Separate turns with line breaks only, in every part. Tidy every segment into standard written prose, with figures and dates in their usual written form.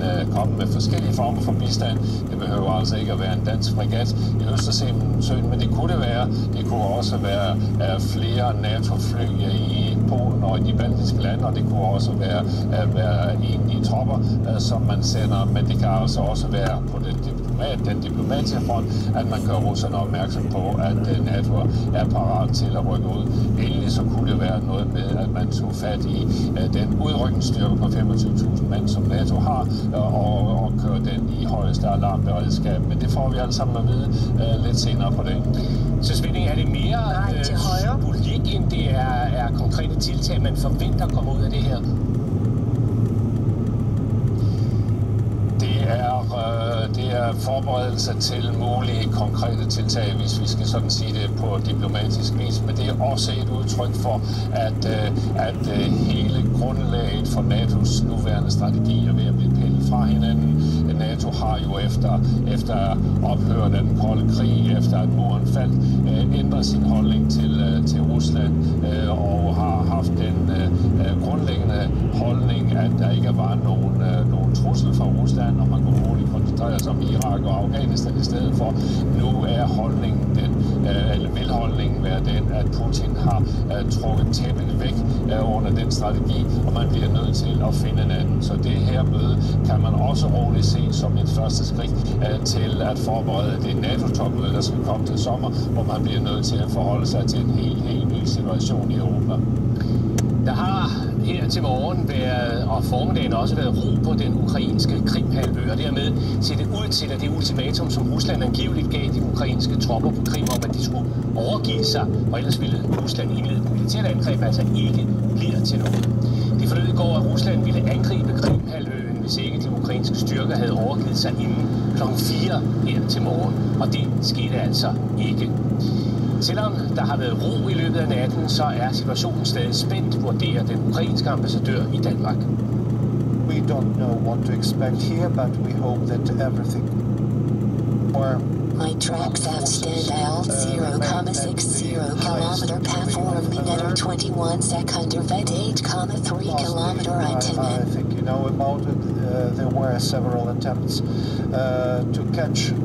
komme med forskellige former for bistand. Det behøver altså ikke at være en dansk fregat i Østersøen, men det kunne det være. Det kunne også være flere NATO-fly i Polen og i de baltiske lande, og det kunne også være egentlige tropper, som man sender, men det kan altså også være på den diplomatiske front, at man gør russerne opmærksom på, at NATO er parat til at rykke ud. Endelig så kunne det være noget med, at man tog fat i den udrykningsstyrke på 25.000 mand, som NATO har, og kører den i højeste alarmberedskab. Men det får vi alle sammen at vide lidt senere på dagen.
Så Svending, er det mere symbolik, end det er konkrete tiltag, man forventer kommer ud af det her?
Det er forberedelse til mulige konkrete tiltag, hvis vi skal sådan sige det på diplomatisk vis, men det er også et udtryk for, at hele grundlaget for NATO's nuværende strategi er ved at blive pillet fra hinanden. NATO har jo efter ophøret af den kolde krig, efter at muren faldt, ændret sin holdning til Rusland og har haft den grundlæggende holdning, at der ikke var nogen trussel fra Rusland, og man kunne roligt koncentrere sig om Irak og Afghanistan i stedet for. Nu er holdningen vil holdningen være den, at Putin har trukket tæppet væk under den strategi, og man bliver nødt til at finde en anden. Så det her møde kan man også roligt se som et første skridt til at forberede det NATO-topmøde, der skal komme til sommer, hvor man bliver nødt til at forholde sig til en helt ny situation i Europa.
Der har her til morgen og formiddagen også været ro på den ukrainske Krimhalvø, og dermed ser det ud til, at det ultimatum, som Rusland angiveligt gav de ukrainske tropper på Krim om, at de skulle overgive sig, og ellers ville Rusland indlede et militært angreb, altså ikke bliver til noget. Det forlød i går, at Rusland ville angribe Krimhalvøen, hvis ikke de ukrainske styrker havde overgivet sig inden kl. 4 her til morgen, og det skete altså ikke. Selvom der har været ro i løbet af natten, så er situationen stadig spændt, vurderer den ukrainske ambassadør i Danmark.
We don't know what to expect here, but we hope that everything
My tracks have stand out 0,60 kilometer platform minute 21 second vet 8,3 kilometer
I think you know about it. There were several attempts to catch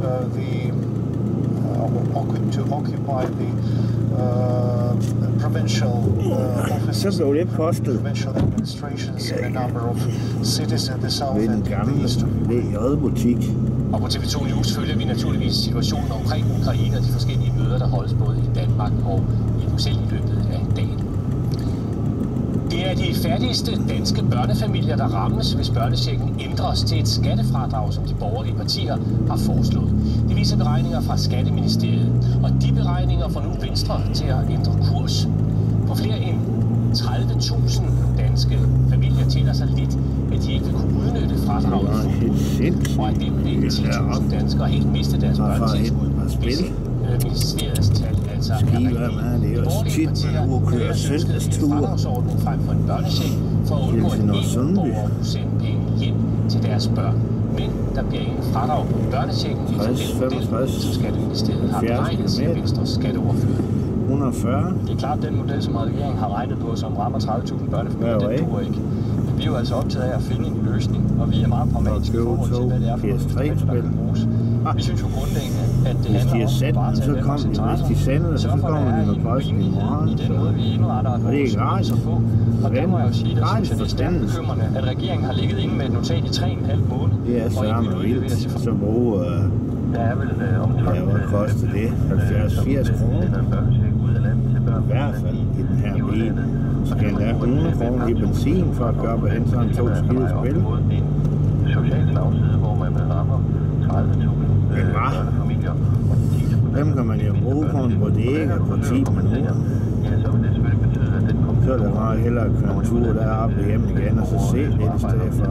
to occupy the provincial offices, provincial administrations in a number of cities in the south and the east of Ukraine.
Og på TV2 News følger vi naturligvis situationen omkring Ukraine og de forskellige møder, der holdes både i Danmark og i Bruxelles i løbet af dagen. Det er de fattigste danske børnefamilier, der rammes, hvis børnechecken ændres til et skattefradrag, som de borgerlige partier har foreslået. Det viser beregninger fra Skatteministeriet, og de beregninger får nu Venstre til at ændre kurs. På flere end 30.000 danske familier tjener så lidt, at de ikke vil kunne udnytte fradraget fuldt, og at dem vil 10.000 danskere helt miste deres børnetilskud, hvis ministeriets tal altså er rigtige. De borgerlige partier har ønsket en fradragsordning frem for en børnecheck for at undgå, at EU-borgere kunne sende penge hjem til deres børn. Men der bliver ingen fradrag på børnechecken efter den model, som Skatteministeriet har beregnet, siger Venstres skatteordfører.
140.
Det er klart, den model, som regeringen har regnet på, som rammer 30.000 børnefamilier, den duer ikke. Men vi er jo altså optaget af at finde en løsning, og vi er meget pragmatiske i forhold til, hvad det er for nogle instrumenter, der kan bruges. Vi synes jo grundlæggende, at det handler om at varetage Danmarks interesser. Sørg for, at der er en rimelighed i den måde, vi indretter vores ydelser på. Og der må jeg jo sige, der synes jeg, det er stærkt bekymrende, at regeringen har ligget inde med et notat i 3,5 måneder.
Det er sørme vildt, så bruge...
Der er vel
ja, hvad koster det? 70-80 kroner? I hvert fald i den her bil. Så skal der 100 kroner i benzin for at gøre på hen sådan 2 skide spil.
Social slagside, hvor man rammer 30.000 børnefamilier.
Dem kan man jo bruge på en bodega på 10 minutter. Så er det bare hellere at køre en tur deroppe hjem igen og så se lidt i stedet for.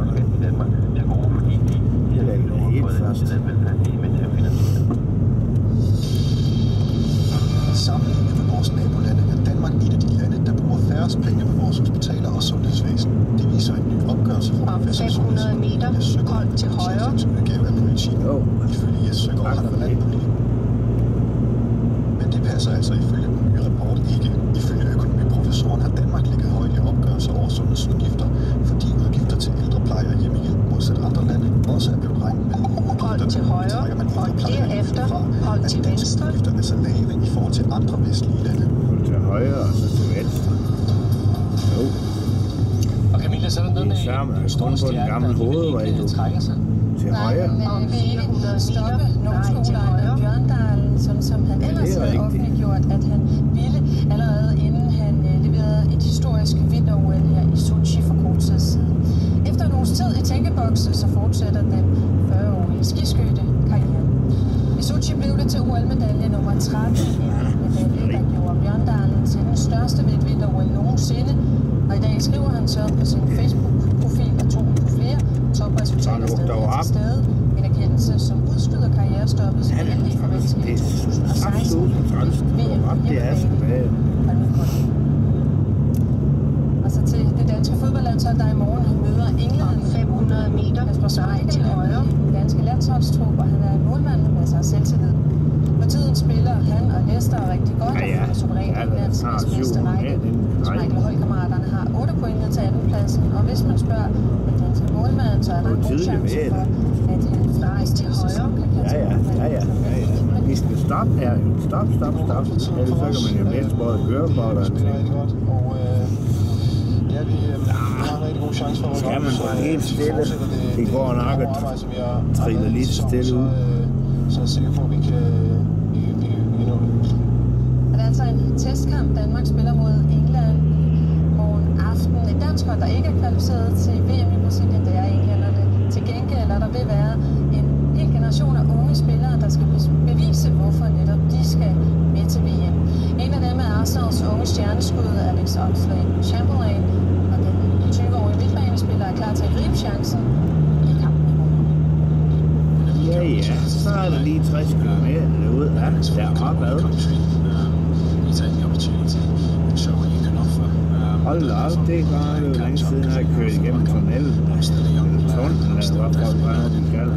Det lægger det helt fast.
Sammenlignet med vores nabolande er Danmark et af de lande, der bruger færrest penge på vores hospitaler og sundhedsvæsen. Det viser en ny opgørelse fra professor
500 meter, hold til højre.
Udgave af politik. Ifølge Jes Søgaard har der været landpolitik. Men det passer altså ifølge den nye rapport ikke. Ifølge økonomiprofessoren har Danmark ligget højt i opgørelser over sundhedsudgifter, fordi udgifter til ældrepleje og hjemmehjælp modsat andre lande også er blevet regnet med.
Hold til højre, og derefter hold til venstre.
Udgifterne er så lave i forhold til andre vestlige lande.
Hold til højre og så til venstre. Jo.
Og Camilla, så er der noget med en stor stjerne, der trækker sig.
Til højre.
Om 400 stoppe Nordskolen Bjørndalen, sådan som han ellers havde offentliggjort, at han ville allerede inden han leverede et historisk vinter-OL her i Sochi for kort tid siden. Efter en uges tid i tænkeboks, så fortsætter den 40-årige skiskyttekarriere. I Sochi blev det til OL-medalje nummer 13, en medalje, der gjorde Bjørndalen til den største ved et vinter-OL nogensinde. Og i dag skriver han så på sin Facebook-profil, at troen på flere topresultater stadig er til stede. En erkendelse, som udskyder karrierestoppet som endelig forventes i 2016. VM hjemmebane. Og så til det danske fodboldlandshold, der i morgen møder England 500 meter på vej til højre. Den danske landsholdstrup, og han er en målmand med masser af selvtillid. På tiden spiller han og Leicester rigtig godt, og får suverænt Englands næstbedste række. Michael Holdkammeraterne har 8 point ned til andenpladsen, og hvis man spørger den danske målmand, så er der en god chance for, at han faktisk til højre kan
Ja. Vi skal stoppe her. Stop. Ellers så kan man jo mest både køre på og
det er rigtig godt, og ja, vi har en rigtig god chance for at
rykke op. Skal man helt stille? Det går nok at trille lige stille ud.
Så er jeg sikker på, at vi kan nå det.
Det er altså en testkamp. Danmark spiller mod England morgen aften. Et dansk hold, der ikke er kvalificeret til VM i Brasilien, det er englænderne. Til gengæld er der vil være en hel generation af unge spillere, der skal bevise, hvorfor netop de skal med til VM. En af dem er Arsenals unge stjerneskud, Alex Oxlade-Chamberlain, og den 20-årige midtbanespiller er klar til at gribe chancen i kampen i morgen.
Ja, så er der lige 60 km derude. Ja, der er opad. Hold da op, det er godt jo længe siden, jeg har kørt igennem tunnelen. Tunnelen er godt godt brænder, den kalder.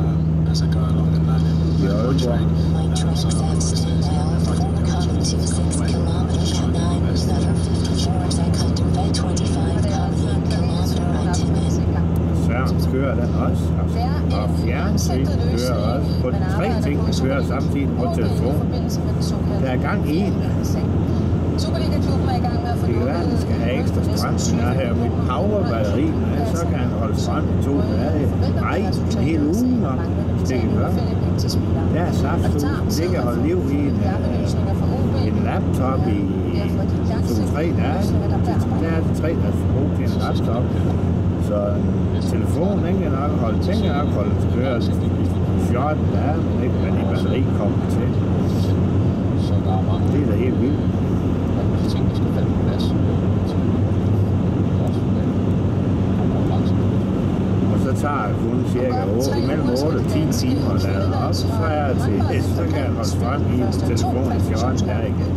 I Aalborg.
My tracks extend now from coming to 6 kilometers at 9 meter 54 sekunder ved 25,1 kilometer i timen.
Søren kører den også, og fjernsyn kører også. På 3 ting, der kører samtidig på telefonen. Der er gang i en.
Superliga-klubben er i gang med at få
det kan være, at den skal have ekstra strøm. Jeg har her mit powerbatteri med, så kan han holde strøm i 2 dage. Nej, en hel uge nok. Det kan gøre. Der er saft, det kan holde liv i en laptop i 2-3 dage. Der er 3 dages forbrug til en laptop. Så telefonen, den kan nok holde, til køre 14 dage, men ikke med de batteri kommer til. Det er da helt vildt. Og så tager jeg kun cirka mellem 8 og 10 timer at lade op, så er jeg til, så kan jeg holde strøm i telefonen i 14 dage igen.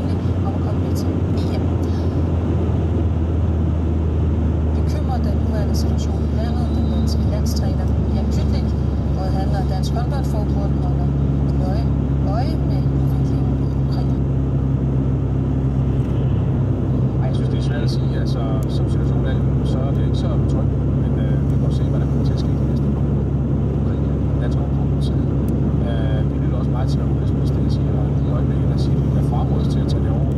Bekymrer den nuværende situation i landet, den danske landstræner Jan Pytlik, både han og Dansk Håndboldforbund holder øje med udviklingen i Ukraine.
Jeg synes, det er svært at sige. Altså, som situationen er nu, så er det ikke så trygt, men vi må se, hvad der kommer til at ske de næste måneder. Dansk Håndbold, det lyder også meget til, at udenrigsministeriet siger, at i øjeblikket, der siger, at der frarådes til at tage det over.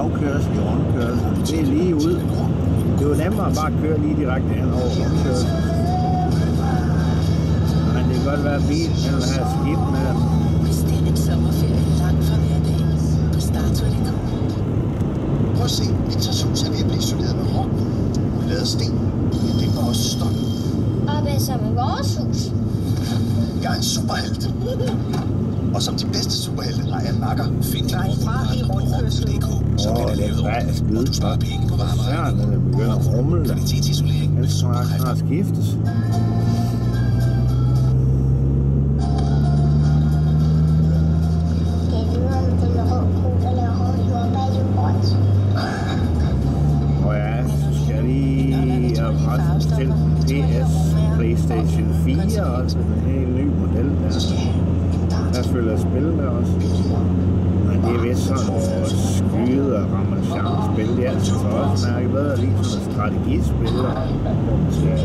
afkørsel i rundkørsel. Det er lige ud. Det var nemmere bare at køre lige direkte hen over rundkørsel. Men det kan godt være, at bilen eller have skib med dem.
Bestil en sommerferie langt fra hverdagen på Startour.dk.
Prøv at se, Victors hus er ved at blive isoleret med rom. Vi lavede sten. Det er vores stop.
Og hvad så med vores hus?
Jeg er en superhelt. Og som de bedste superhelte har jeg en makker. Find din rum.dk, så bliver det lavet ordentligt, og du sparer penge på varmeregningen.
Ja, den begynder at rumle.
Kvalitetsisolering med superkræfter.
Snart skiftes. PlayStation 4 også, en helt ny model der. Der følger spil med også. Men det er vist sådan noget skyde og ramachan-spil. Det er altså for os mærke bedre lige sådan et strategispil, hvor man skal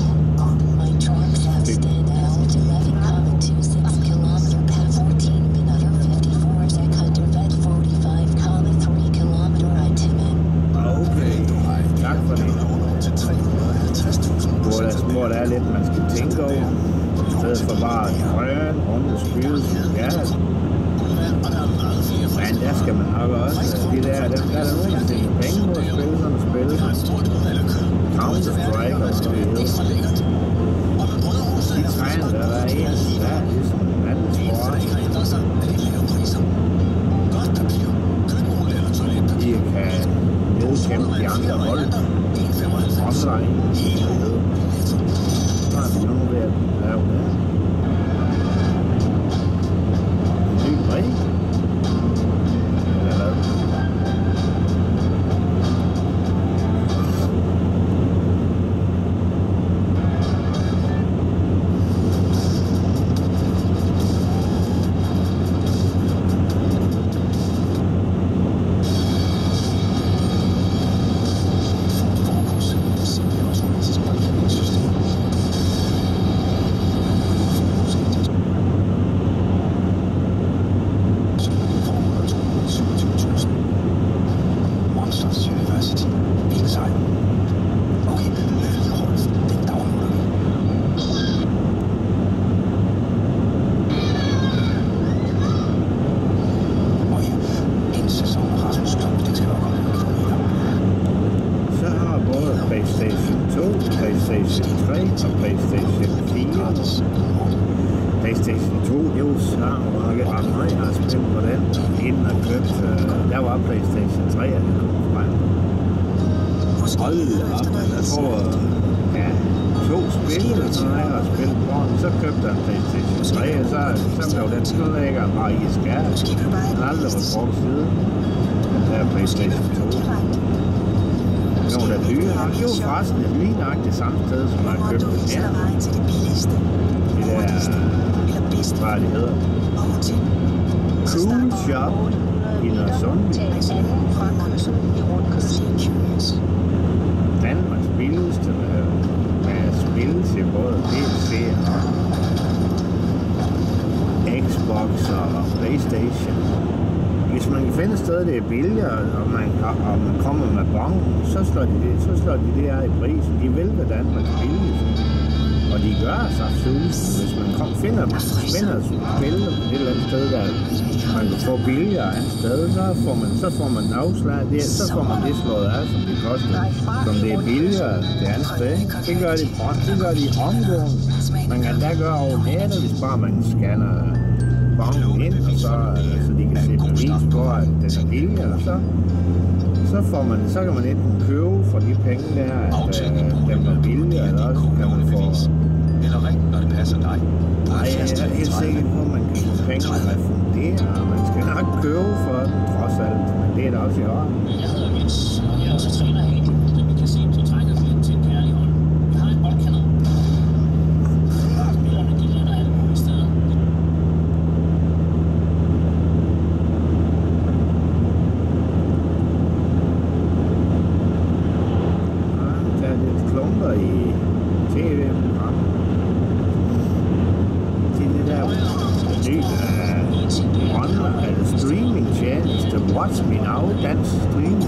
hvor der er lidt, man skal tænke over, i stedet for bare grøn, rundt og skyde. Ja, men der skal man nok også, der er der nogen, der stikker penge på at spille sådan et spil. Counter-Strike og så videre. De træner, der er en, der er ligesom en anden sport. De kan nedkæmpe de andre hold. Online. Nu ved at lave det. En ny bræk. Eller hvad? PlayStation 2, jo snart nok ret meget, jeg har spillet på den, inden jeg købte, der var PlayStation 3, at det kom frem. Hold op, jeg tror, ja, 2 spil, eller sådan noget, jeg har spillet på den, så købte jeg en PlayStation 3, og så blev den tillægger bare i skærm. Den har aldrig været brugt siden, den der PlayStation 2. Jo, der er dyre nok. Jo, forresten, det er lige nok det samme sted, som jeg har købt den her. Det der, hvad det hedder? Cool Shop i Nørresundby. Danmarks billigste med spil til både PC og Xbox og PlayStation. Hvis man kan finde et sted, det er billigere, og man kommer med bongen, så slår de det her i prisen. De vil være Danmarks billigste. Og de gør altså absolut. Hvis man finder et spil et eller andet sted, der man kan få billigere andet sted, så får man afslag. Så får man det slået af, som det koster. Som det er billigere det andet sted. Det gør de omgående. Man kan da gøre over nettet, hvis bare man scanner bongen ind, og så de kan se bevis på, at den er billigere, og så kan man enten købe for de penge der, at den er billigere, eller også kan man få...
Eller rigtigt, når det passer dig.
Nej, jeg er helt sikker på, at man kan få penge refundere, og man skal nok købe for den, trods alt, men det er da også i år.
Jeg hedder Jens, og jeg er også træner her i det, vi kan se, så trækker vi til en kærlig hold. Vi har en boldkanon. Spillerne, de lander alle mulige steder.
Der er lidt klumper i tv-programmet. Til det der nye streaming tjeneste Watch Me Now, dansk streaming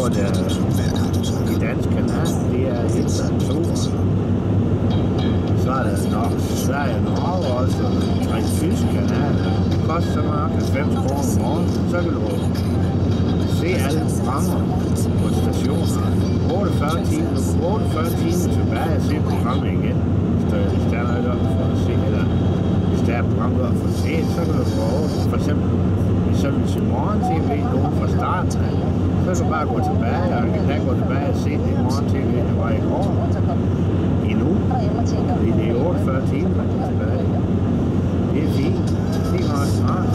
hvor det er i dansk kanal, det er 1 og 2. Så er der Sverige og Norge også, og 3 tyske kanaler. Det koster så meget 90 kroner om morgenen, så kan du se alle programmer på stationer. 48 timer tilbage og se programmet igen. Hvis der er noget op for at se, eller hvis der er programmet op for at se, så kan du gå over. For eksempel, hvis i morgen-tv nogen fra starten, så kan du bare gå tilbage, og kan gå tilbage og se det morgen-tv, der var i går. Endnu. Fordi det er 48 timer tilbage. Det er fint. Det er meget smart.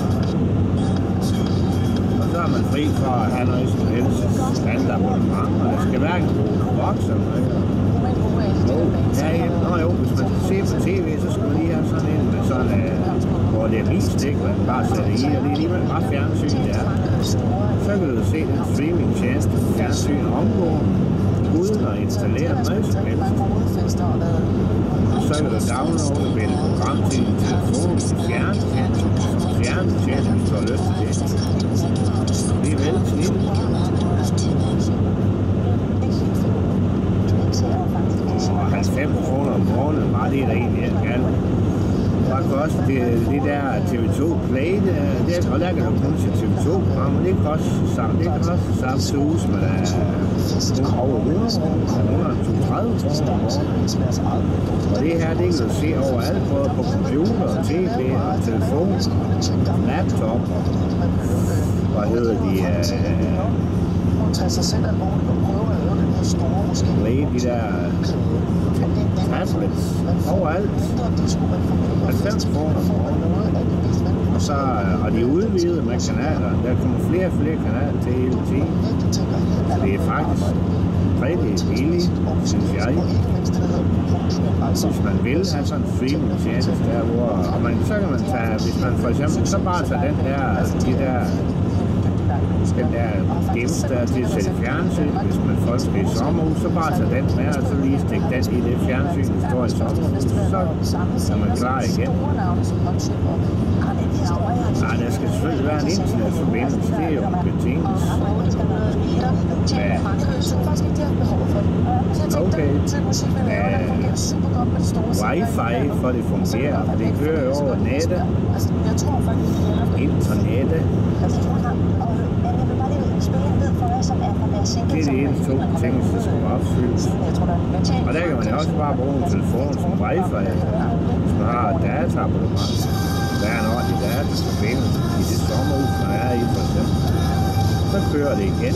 Og så er man fri for at have noget som helst standardabonnement, og der skal hverken bruge vokser eller noget. Jo, hvis man ser på tv, så skal man lige have sådan en med sådan, hvor det er vist, ikke? Man bare sætter i, og det er alligevel ret fjernsyn, det er. Så kan du se den streaming-tjeneste på fjernsyn omgående, uden at installere noget som helst. Så kan du downloade og vælge program til din telefon, til fjernetjeneste, hvis du har lyst til det. Det er vældig snit. Og 90 kroner om morgenen, bare det er der egentlig er galt. Og koster det der TV2 Play, og der kan du kun se TV2-programmer, det koster samme sus, men over 100 kroner, 130 kroner om morgenen. Og det her, det kan du se overalt, både på computer, tv og telefon, laptop, hvad hedder de, de der tablets overalt. 90 kroner om morgenen. Og så har de udvidet med kanaler. Der kommer flere og flere kanaler til hele tiden. Så det er faktisk rigtig billigt, synes jeg. Hvis man vil have sådan en streaming-tjeneste der, så kan man tage, hvis man for eksempel, så bare tager den der dims der til at sætte fjernsyn, hvis man folk skal i sommerhus, så bare tage den med, og så lige stikke den i det fjernsyn, der står i sommerhus, så er man klar igen. Nej, der skal selvfølgelig være en internetforbindelse, det er jo en betingelse. Okay. Wi-Fi, for det fungerer, og det kører jo over nettet. Internettet. Det er de eneste 2 betingelser, der skal opfyldes. Og der kan man også bare bruge en telefon som Wi-Fi, hvis man har et dataabonnement. Der er en ordentlig dataforbindelse i det sommerhus, man er i, for eksempel. Så kører det igen.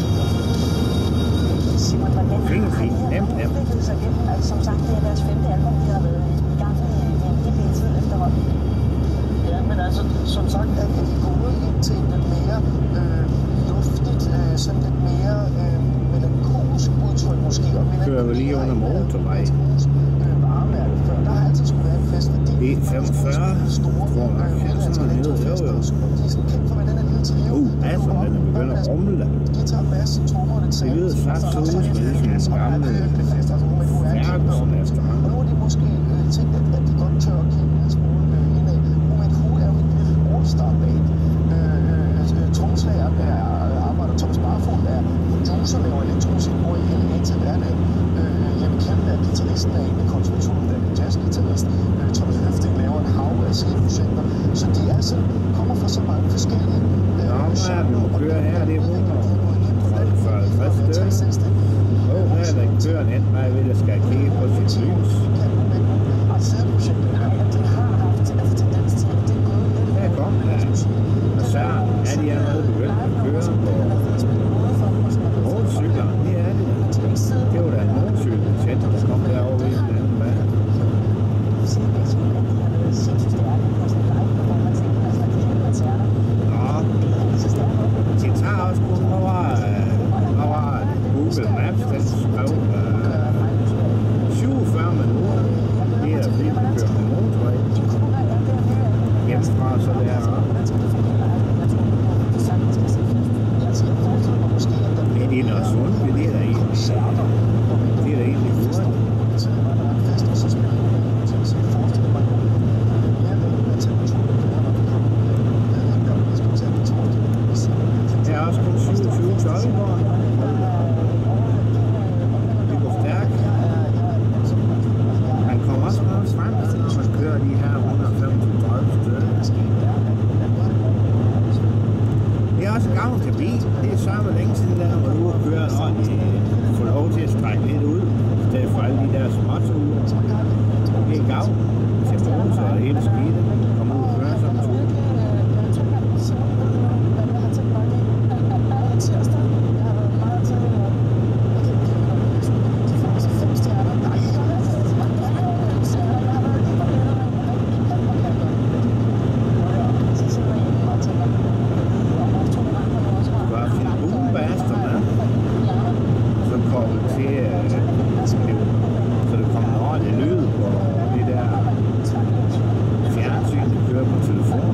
Fint. Nemt.
Som sagt, det er deres 5. album, de har været i gang med en del tid efterhånden.
Ja, men altså, som sagt, er de gået ind til en lidt mere luftigt, sådan lidt mere melankolsk udtryk måske.
Kører vi lige under motorvej.
Der har altid skulle være en fest, fordi
E45, tror jeg, sådan noget nede, jo. Altså, den er begyndt at rumle. Det lyder sagt så ud, som det er gamle Ferguson efterhånden.
Og nu har de måske tænkt, at de godt tør at kigge en smule indad. Moment Who er jo et lille all-star-band. Tromslærer arbejder Thomas Barfod, er producer, laver elektromusik, hvor i hele til hverdag. Jeppe Kjeld er guitaristen af en konservatoruddannet jazzguitarist. Thomas Høfting laver en hav af sideprojekter. Så de altså kommer fra så mange forskellige
nu kører her, det er 140 stykker. Her er der kører en anden vej ved, at skal kigge på sit lys. Her kommer der. Og så er de allerede begyndt at køre på motorcykler. Det er det. Det var da en motorcykel, der kom derovre i den anden vej. Det tager også kun over Google Maps, den skrev 47 minutter. Det er fordi, man kører på motorvej. Hjemmefra, så det er det er noget sundt, det er der egentlig. Det er der egentlig hurtigt. Det er også kun 27 12 år. så det kommer ordentligt lyd på det der fjernsyn, der kører på telefonen.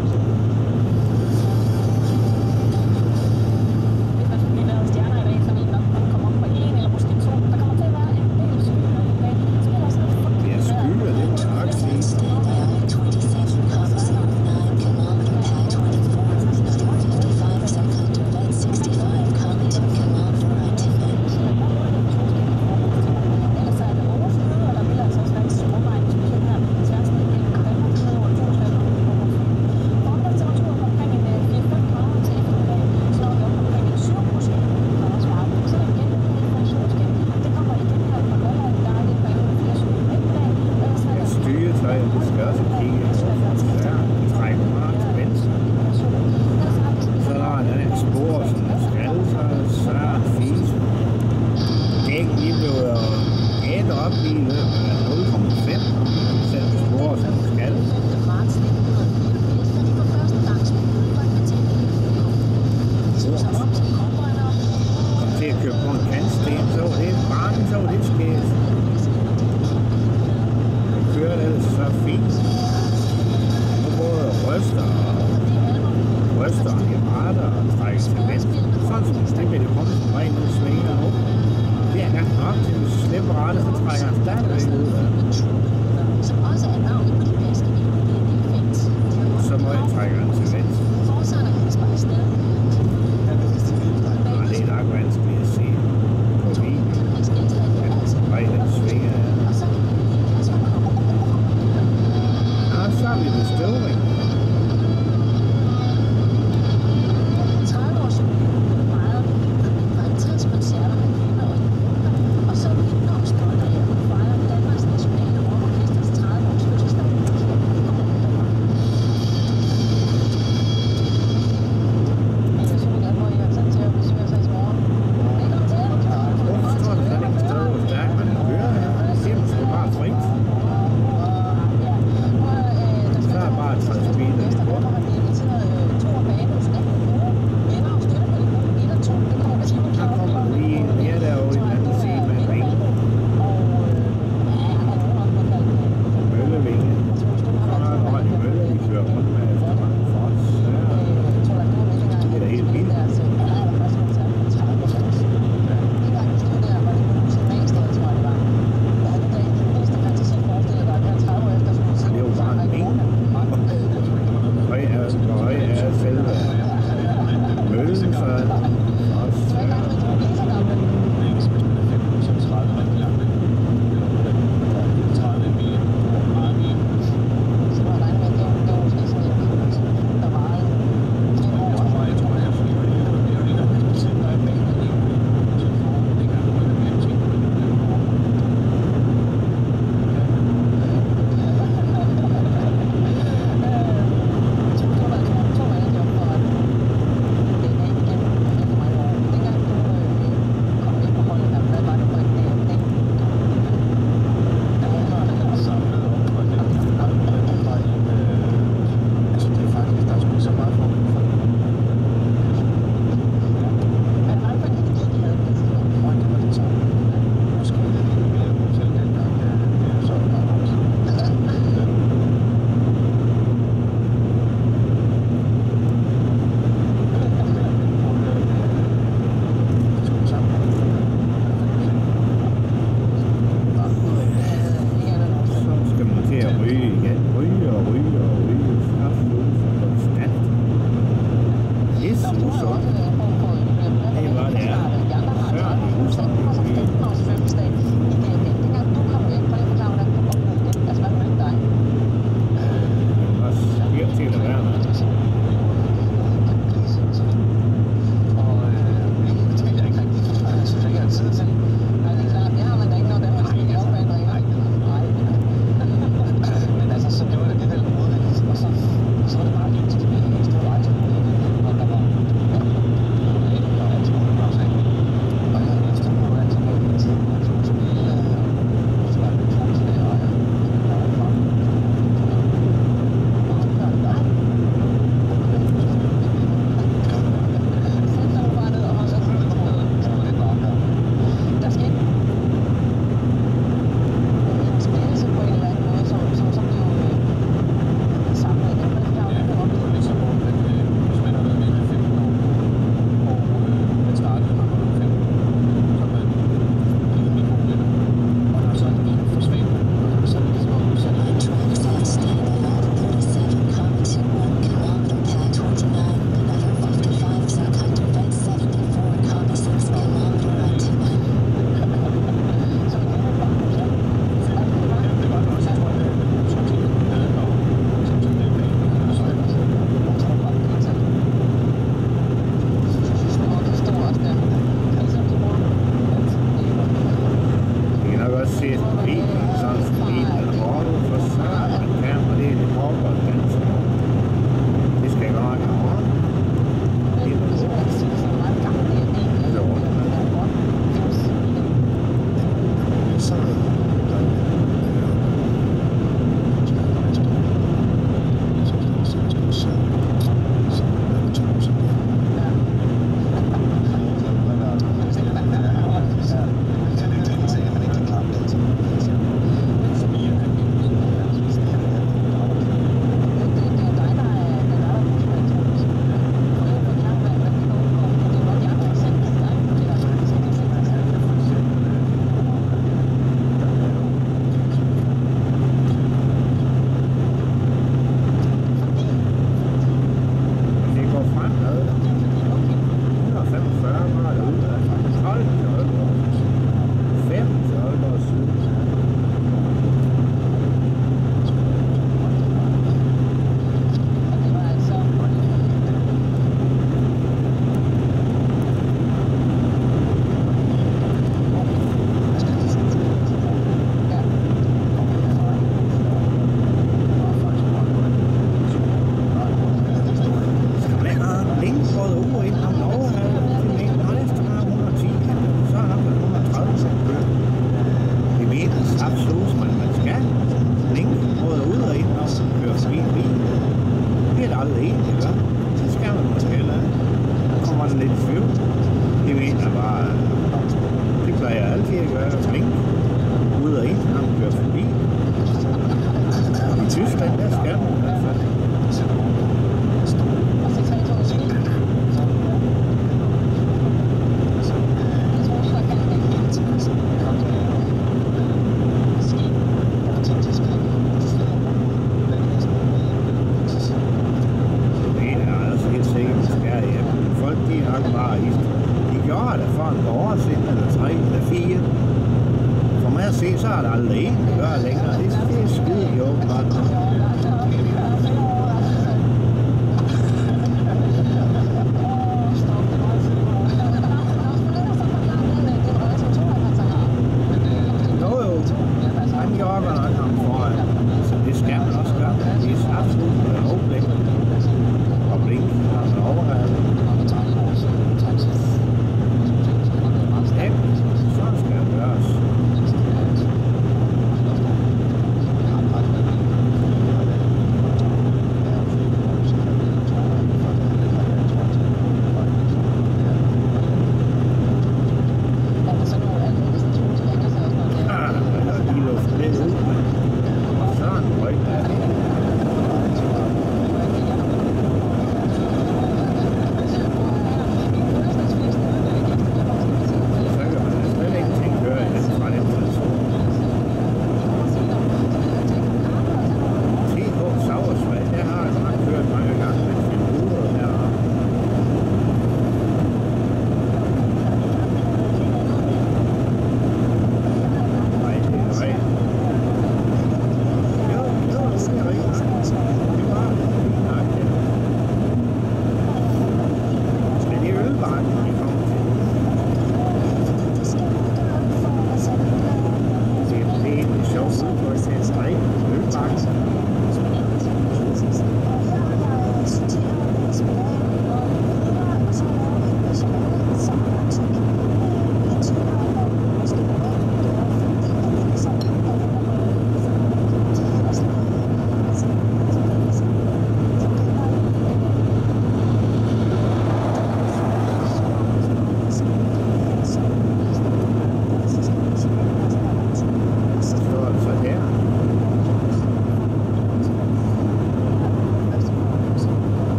så ses bilen sådan forbi, eller hvor du for satan kamera, det er lidt hårdere dansk. Det skal jeg godt have hårdt. Det er noget hårdt. Det er hårdt.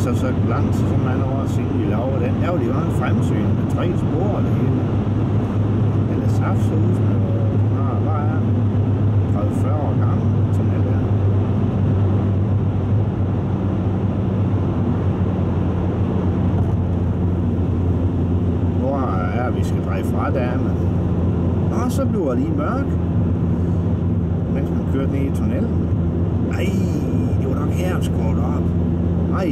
så langt, så mange år siden vi lavede den. Der var de jo en fremsyn med 3 spor og det hele. Eller saftshus med, hvad er det? 30-40 år gammel, sådan alt der. Hvor er vi skal dreje fra der, men... Nå, så bliver det lige mørk. Mens man kørte ned i tunnelen. Nej, det var nok her, skåret op. Nej.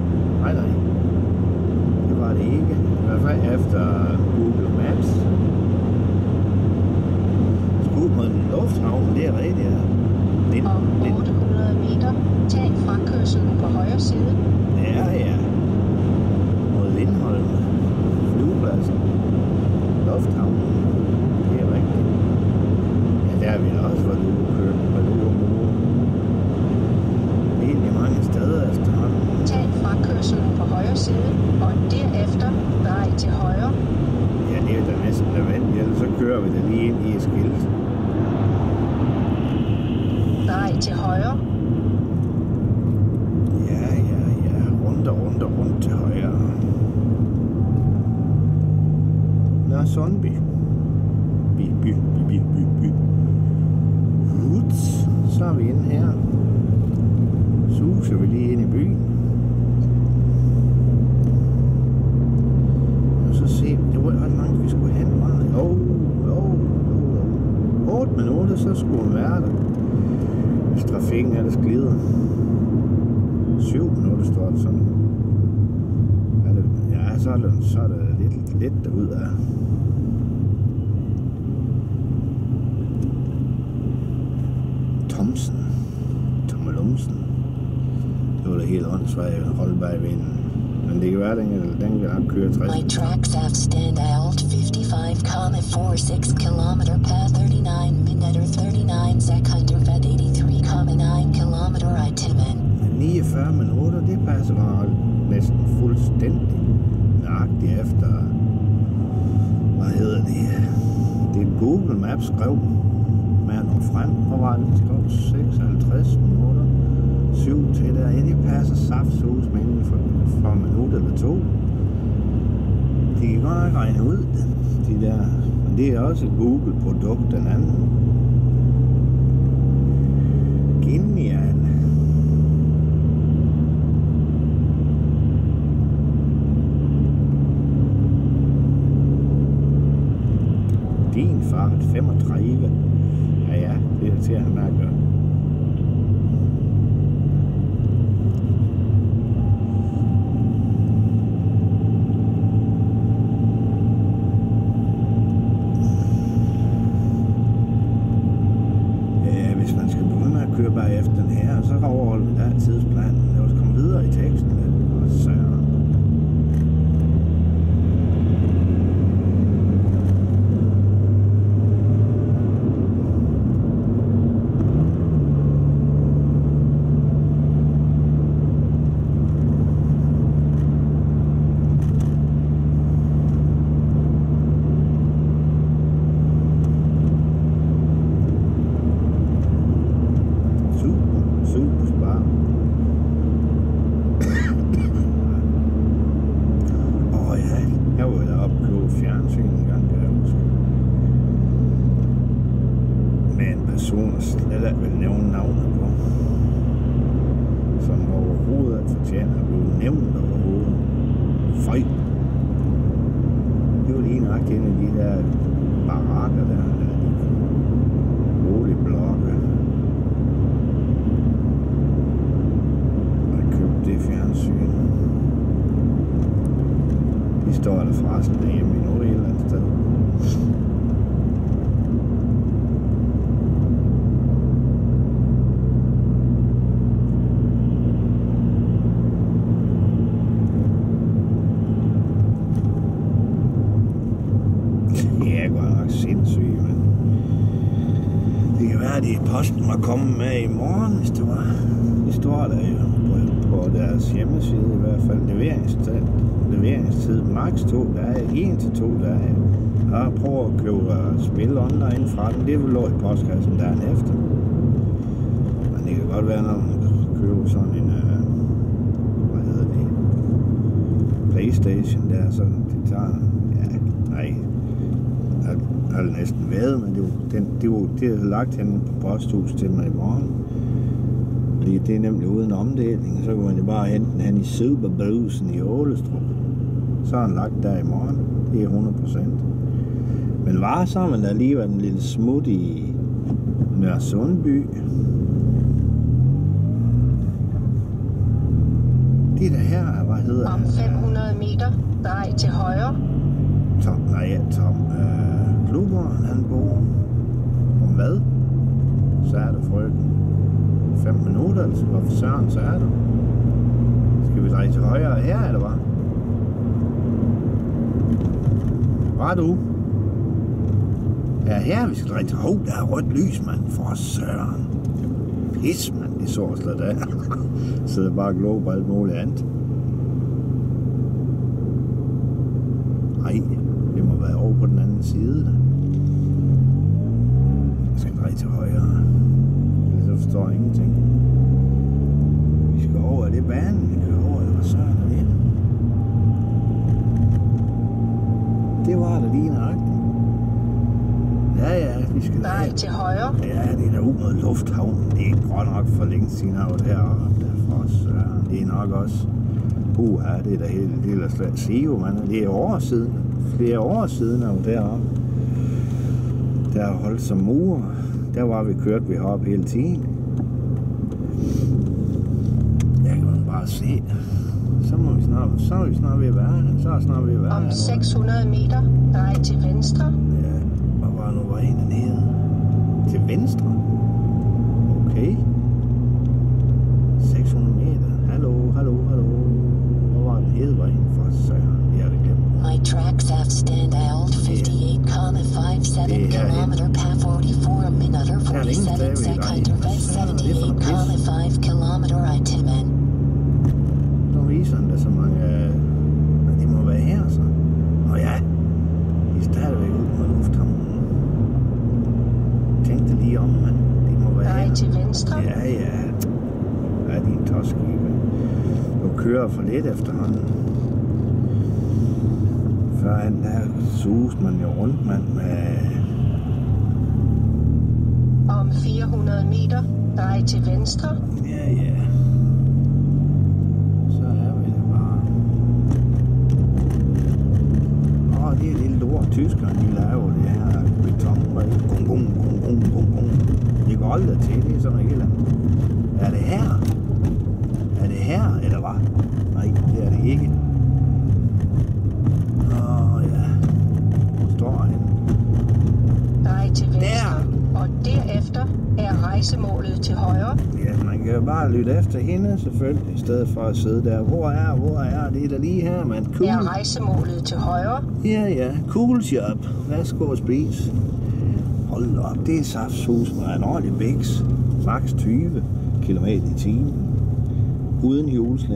Det var det ikke. I hvert fald efter Google Maps. Skud mod en lufthavn, det er rigtigt, ja.
Om 800 meter, tag frakørselen på højre side.
Ja. Mod Lindholm. Flyvepladsen. Lufthavn. Det er rigtigt. Ja, der er vi da også, hvor du kører. Egentlig mange steder efterhånden.
Tag frakørselen på højre side, og derefter drej til højre.
Ja, det er jo da næsten nødvendigt, ellers så kører vi da lige ind i et skilt.
Drej til højre.
Ja. Rundt til højre. Nå, Sundby. By. Uts, så er vi inde her. Suser vi lige ind i byen. Og så se, det var ret langt vi skulle hen. 8 minutter, så skulle vi være der. Hvis trafikken ellers glider. 7 minutter står det sådan. Ja, så er det lidt derudad. Tommelumsen. Det var da helt åndssvagt at holde bag vinden. Men det kan være, den kan nok køre 60.
My tracks have stand out 55,46 km per 39 minutter 39 sekunder ved 83,9 km i timen.
49 minutter, det passer mig næsten fuldstændig nøjagtigt efter, hvad hedder det? Det Google Maps skrev med at nå frem, hvor var det, skrev 56 minutter. 7 til der. Ja, det passer saftshus med inden for en minut eller 2. De kan godt nok regne ud, de der. Men det er også et Google-produkt, den anden. Genial. Din fart 35. Ja, det er til at have med at gøre. Kører bare efter den her, og så overholder vi der tidsplanen. Lad os komme videre i teksten. Og så står der forresten derhjemme i Norge et eller andet sted. Ja, godt nok sindssygt, men det kan være, at posten var kommet med i morgen, hvis det var. Det står der jo på deres hjemmeside i hvert fald. Leveringstid max 2 dage, 1 til 2 dage. Jeg prøver at købe spil online fra den. Det vil lå i postkassen dagen efter. Men det kan godt være, når man køber sådan en, hvad hedder det, station der, så det tager, ja, nej, jeg har næsten været, men det er lagt henne på posthuset til mig i morgen. Fordi det er nemlig uden omdeling, så kan man jo bare hente den hen i Superbrusen i Ålestrup. Så er han lagt der i morgen, det er 100%. Men var så man der lige var en lille smut i Nørresundby. Det der her, hvad hedder
om 500 meter, drej til højre.
Tom Klubber, han bor. Om hvad? Så er det frøken. 5 minutter, altså hvorfor søren, så er det. Skal vi dreje til højre her, eller hvad? Var du? Ja, her vi skal dreje til højre, der er rødt lys, mand. For søren. Pis, mand, de så slet af. Sidder bare og glår på alt muligt andet. Ej, det må være over på den anden side. Jeg skal dreje til højre. Ellers så forstår jeg ingenting. Vi skal over, det er banen, vi kører over, eller hvad søren er det? Det var der lige nøjagtigt. Ja, vi skal
drej til højre.
Ja, det er der ud mod lufthavnen. Det er godt nok for længe siden af det heroppe. Derfor søren. Det er nok også... det er da helt lille slet sige, man. Det er år siden. Flere år siden af deroppe. Der har holdt som murer. Der var vi kørt vi heroppe hele tiden. Der kan man bare se. Så er vi snart ved at være her. Så er snart ved at være her.
Om 600 meter, drej til venstre.
Ja, hvor var nu vejen dernede? Til venstre? Okay. 600 meter. Hallo. Hvor var den hede vejen for søren? Det er det glemt.
My tracks have stand out 58,57 kilometer per 44 minutter 47 sekunder ved 78,5 kilometer i timen.
Nu viser den der så mange... det må være her så. Nå ja, de er stadigvæk ud på lufthavnen. Tænk det lige om, mand. Det må være her.
Til venstre.
Ja. Hvad er din tosskibe? Du kører for lidt efterhånden. Førhen der sus man jo rundt, mand, med...
Om 400 meter, drej til venstre.
Ja. Så er vi det bare. Det er lille lort. Tyskerne, de laver det her beton. Bum. Det går aldrig til, det er sådan noget helt andet. Er det her, eller hvad? Nej, det er det ikke. Ja. Hvor står han?
Drej til venstre. Der. Og derefter er rejsemålet til højre.
Ja, man kan jo bare lytte efter hende selvfølgelig, i stedet for at sidde der. Hvor er det der lige her, mand? Cool.
Er rejsemålet til højre.
Ja. Cool job. Værsgo og spise. Hold op, det er saftsus med en ordentlig bæks. Max 20 km i timen. Uden hjulslip.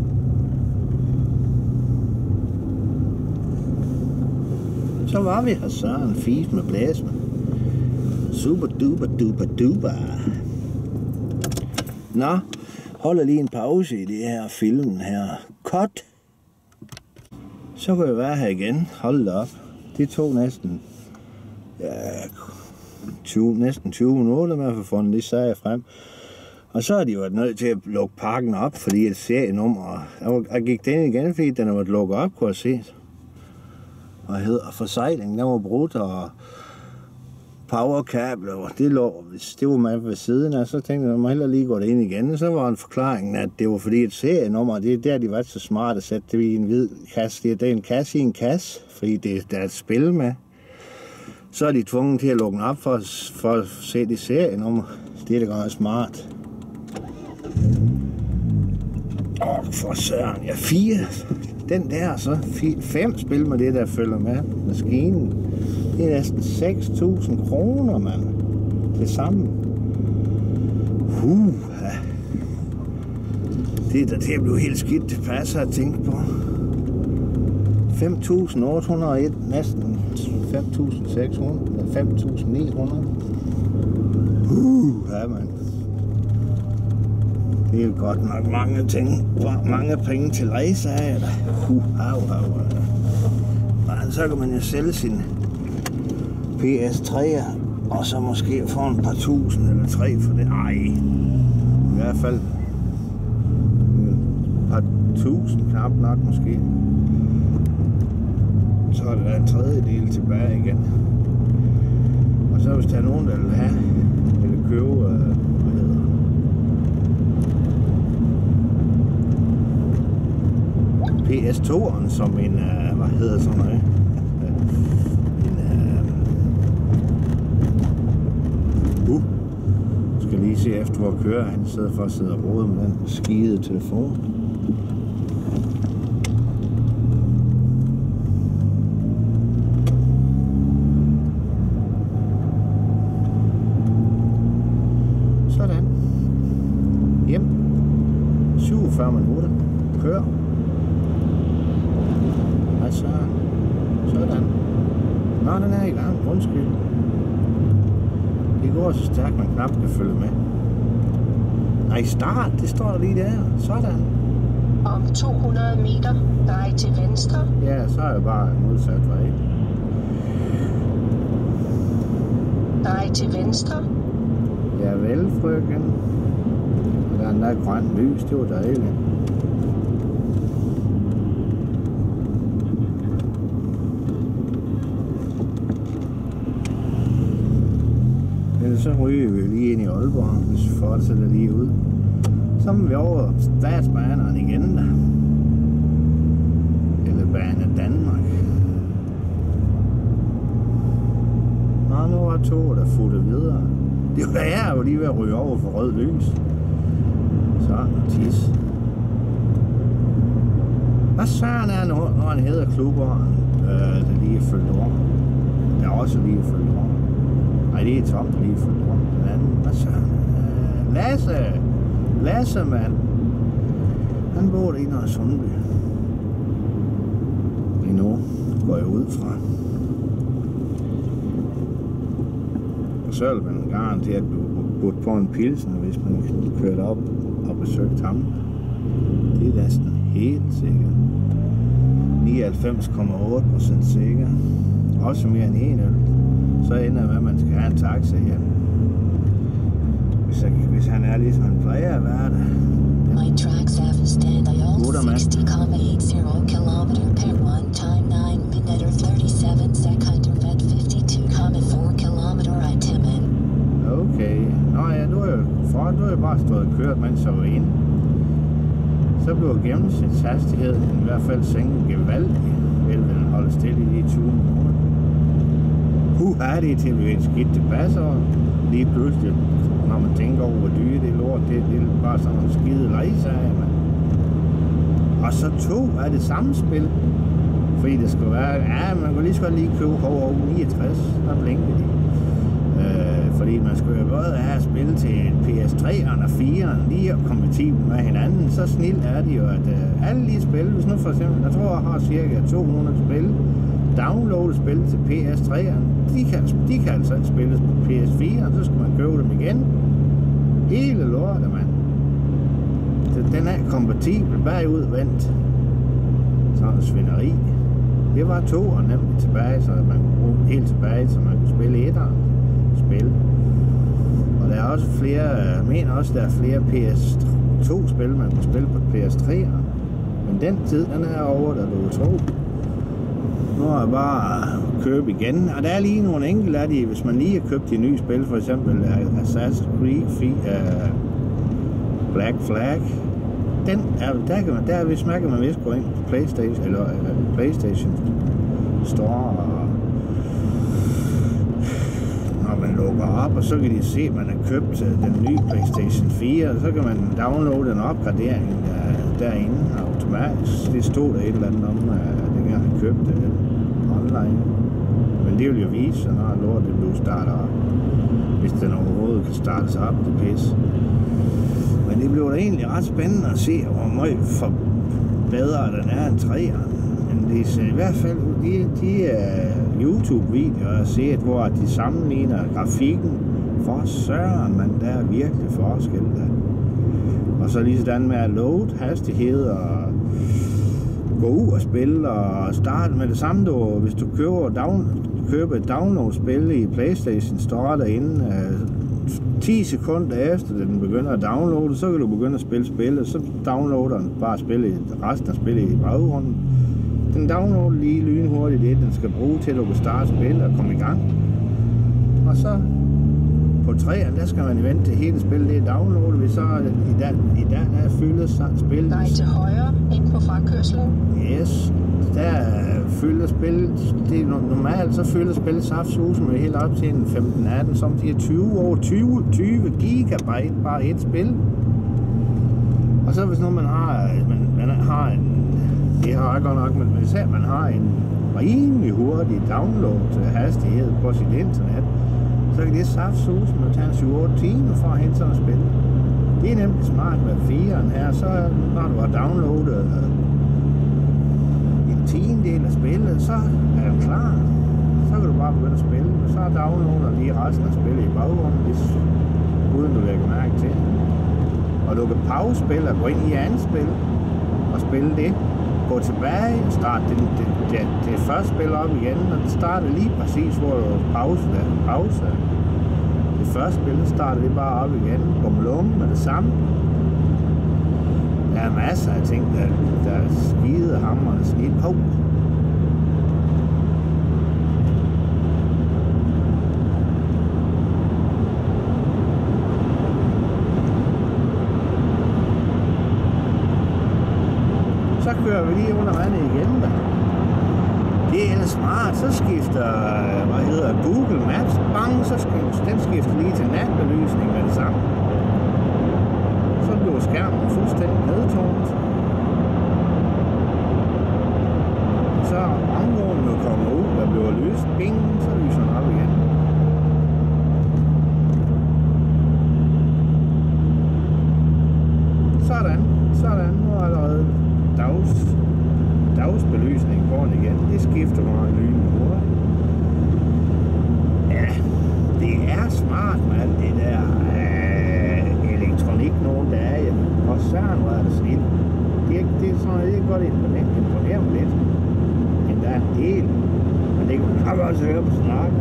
Så var vi her søren fis med blæsmen. Super duper. Nå, holder lige en pause i det her filmen her. Cut. Så kan jeg være her igen. Hold da op. Det tog næsten 20 minutter med at få fundet det sager frem. Og så er de jo nødt til at lukke parken op, fordi et serienummer... Jeg gik den igen, fordi den var lukket op, kunne jeg se. Og hedder forsejling, den var brudt, og powerkabler, og det var med ved siden af, så tænkte jeg, at man hellere lige gå ind igen. Og så var en forklaring, at det var fordi et serienummer, det er der, de var så smarte at sætte det i en hvid kasse. Det er en kasse i en kasse, fordi der er et spil med. Så er de tvunget til at lukke den op for at se det serienummer. Det er da godt smart. For søren, 4. Den der så 5 spil med det der følger med maskinen. Det er næsten 6.000 kroner, mand. Det samme. Det er da til at blive helt skidt. Det passer at tænke på. 5.801, næsten 5.600, 5.900. Ja, mand. Det er jo godt nok mange penge til lejesager. Så kan man jo sælge sin PS3'er, og så måske få en par tusind eller 3 for det. Ej, i hvert fald et par tusind, knap nok måske. Så er der en tredjedel tilbage igen. Og så hvis der er nogen, der vil have eller købe, PS2'eren som en, hvad hedder sådan noget? Skal lige se efter, hvor kører han, i stedet for at sidde og rode med den skide telefon. Sådan. Hjem. 47 minutter. Kør. Altså, sådan. Nå, den er i gang. Undskyld. Det går så stærkt, man knap kan følge med. Nej, start. Det står lige der. Sådan.
Om 200 meter. Drej til venstre.
Ja, så er jeg bare modsat vej.
Drej til venstre.
Ja, vel, frøken. Og der er en der grøn lys. Det var dejligt. Så ryger vi lige ind i Aalborg, hvis vi fortsætter lige ud. Så er vi over Statsbaneren igen. Eller Bane Danmark. Nå, nu var toget der fulgte videre. Det var jeg jo lige ved at ryge over for rød lys. Så, tis. Hvad søren er når han hedder klubberen, der lige er følt over? Der er også lige følt over. Nej, det er Tom, der lige følt over. Den anden, hvad søren? Lasse, mand. Han bor inde i Sundby. Lige nu går jeg ud fra. Og så vil man garanteret budt på en pilsen, hvis man kørte op og besøgte ham. Det er næsten helt sikkert. 99,8% sikker. Også mere end en øl. Så ender med, at man skal have en taxa hjem. Hvis han er ligesom han plejer at være der.
My tracks have stand I all 60,80 km per 1 time 9 minute 37 second at 52,4 km I timen.
Okay. Nå ja, du er jo bare stået og kørt, mens jeg var inde. Så blev gennemsnitshastigheden i hvert fald sænket gevaldigt. Vel vil den holde stille i de 20 minutter. Det er til at blive et skidt tilpas, og lige pludselig, når man tænker over, hvor dyre det er lort, det er bare sådan nogle skide lejesager, mand. Og så 2 er det samme spil, fordi det skal være, ja, man kan lige så godt lige købe over 69, der blinker de. Fordi man skal jo både have spil til PS3'eren og 4'eren, lige kompatibel med hinanden, så snilt er de jo, at alle de spil, hvis nu for eksempel, jeg tror, jeg har cirka 200 spil, downloade spil til PS3'eren, de kan altså spilles på PS4'eren, så skal man købe dem igen. Hele lortet, mand. Den er kompatibel bagudvendt. Sådan en svineri. Det var 2'eren nemlig tilbage, så man kunne bruge helt tilbage, så man kunne spille 1'eren spil. Og der er også flere, jeg mener også, der er flere PS2-spil, man kunne spille på PS3'eren. Men den tid, den er over, der du tro. Nu er jeg bare købe igen, og der er lige nogle enkelte af de, hvis man lige har købt de nye spil, for eksempel Assassin's Creed, Black Flag, den er, der hvis man kan man vist gå ind på PlayStation, eller PlayStation Store, og når man lukker op, og så kan de se, at man har købt den nye PlayStation 4, og så kan man downloade en opgradering derinde automatisk. Det stod der et eller andet om, dengang jeg købte det online. Men det vil jo vise, når lort det bliver startet op. Hvis den overhovedet kan startes op, det pis. Men det bliver da egentlig ret spændende at se, hvor meget bedre den er end 3'eren. Men det ser i hvert fald de YouTube-videoer, jeg har set, hvor de sammenligner grafikken. For søren, man, der er virkelig forskel der. Og så lige sådan med at load hastighed og gå ud og spille og starte med det samme. Hvis du køber et download-spil i PlayStation Store derinde, 10 sekunder efter den begynder at downloade, så kan du begynde at spille spillet. Så downloader den bare resten af spillet i baggrunden. Den downloader lige lynhurtigt det, den skal bruge til, at du kan starte spillet og komme i gang. Og så på 3'eren, der skal man vente til hele spillet det er downloadet. Hvis så i dag er fyldet spillet.
Nej, til højre ind på frakørslen.
Yes, der fylder spillet. Det er normalt, så fylder spillet saftsusen med helt op til en 15-18, som de er 20 gigabyte bare et spil. Og så hvis nu man har en, det har jeg godt nok, men hvis man har en rimelig hurtig download hastighed på sit internet, så kan det saftsusen med tage 7-8 timer for at hente sådan et spil. Det er nemlig smart med 4'eren her, så når du har downloadet en tiendedel af spillet, så er den klar. Så kan du bare begynde at spille, og så downloader lige resten af spillet i baggrunden, uden du lægger mærke til. Og du kan pause spil og gå ind i andet spil og spille det. Gå tilbage og starte det første spil op igen, og det starter lige præcis, hvor du pause. Det første spil, starter det bare op igen, bumlum med det samme. Der er masser af ting, der er skide hamrende snit på. Så kører vi lige under vandet igen der. Det er smart, så skifter, Google Maps, bang, så den skifter lige til natbelysning med det samme. Så bliver skærmen fuldstændig nedtonet. Så områden nu kommer ud, der bliver lyst, bing, så lyser den op igen. Sådan, nu er allerede dagsbelysning på den igen. Det skifter mig en lyn hurtigt. Ja, det er smart med alt det der elektronik nogle dage. Og søren var det snit. Det er sådan, det er godt imponere mig lidt. Men der er en del. Men det kan man nok også høre på snakken.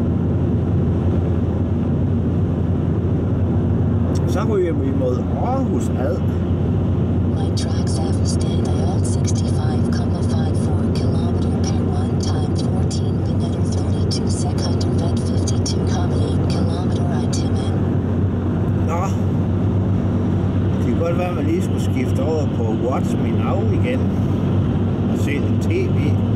Så ryger vi mod Aarhus ad.
My tracks average stand I all 65,54 km per 1 times 14 minutter 32 sekunder at 52,8 km I timen.
Nå, det kan godt være, at man lige skulle skifte over på Watch Me Now igen og se lidt tv.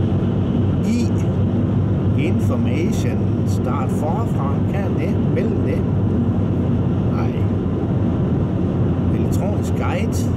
Information, start forfra, kan det, vælge det. Nej. Elektronisk guide.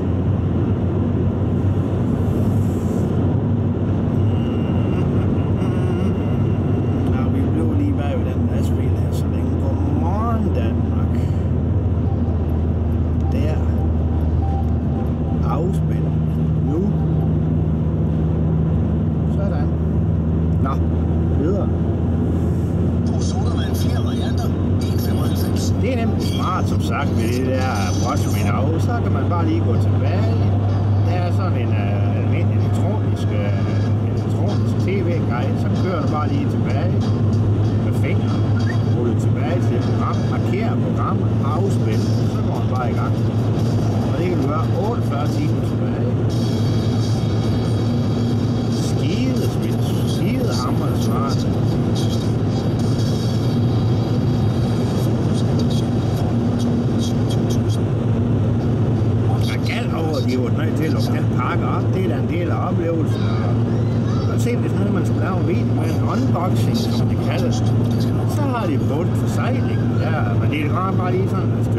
Som sagt med det der Watch Me Now, så kan man bare lige gå tilbage. Der er sådan en almindelig elektronisk tv-guide, så kører du bare lige tilbage med fingeren. Ruller tilbage til programmet, markerer programmet, afspil, så går den bare i gang. Og det kan du gøre 48 timer tilbage. Skide hamrende smart. De er jo nødt til at lukke den pakke op. Det er da en del af oplevelsen. Og se, hvis nu man skal lave en video med en unboxing, som det kaldes, så har de brugt forsejling. Ja, men det er bare lige sådan et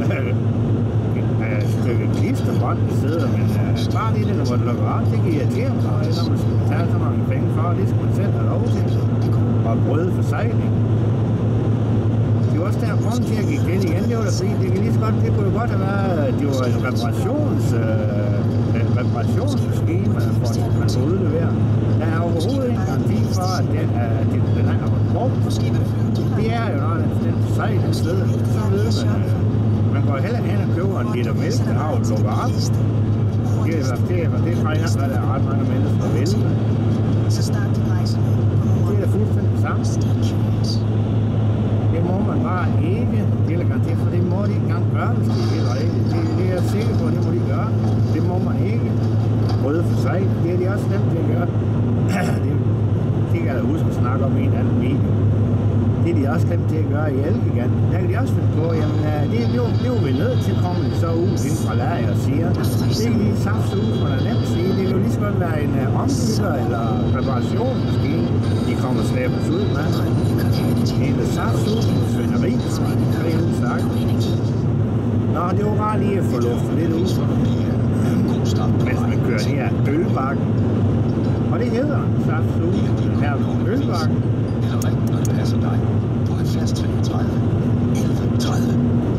stykke klisterbånd, der sidder. Men bare lige det, når man lukker op, det kan irritere mig, når man skal tage så mange penge for, det skal man selv have lov til. Og bryde forsejling. Det var også der grund til at gik den igen, det var da fordi, det kan lige så godt, det kunne jo godt have været, det var en reparationsskema, for at man kunne udlevere. Der er overhovedet ikke garanti for, at den er brugt. Det er jo, når den sejler sted, så ved man går heller hen og køber en liter mælk
Det har jo lukket op. Det trænger sig, der er ret mange mennesker, der vælger. Det er fuldstændig samme. Det må man bare ikke delegere, for det må de ikke engang gøre, hvis det er helt rigtigt. Det er jeg sikker på, det må de gøre. Det må man ikke. Røde for sig, det er de også nemt til at gøre. Det kan jeg da huske at snakke om en anden video. Det er de også nemt til at gøre i Elgiganten. Der kan de også finde på, jamen det er jo vi nødt til at komme så ud inden fra lager og siger. Det er lige saftsus, man er nemt at sige. Det kan jo lige så godt være en ombygger eller reparationsmaskine, de kommer og slæbes ud med. En saftsus, en svinderi, rent sagt. Nå, det var bare lige at få luftet lidt ud, mens man kører det her ølbakken. Og det hedder saftsus, den her ølbakken.
Eller rigtigt, når det passer dig. På 70 33 11 30.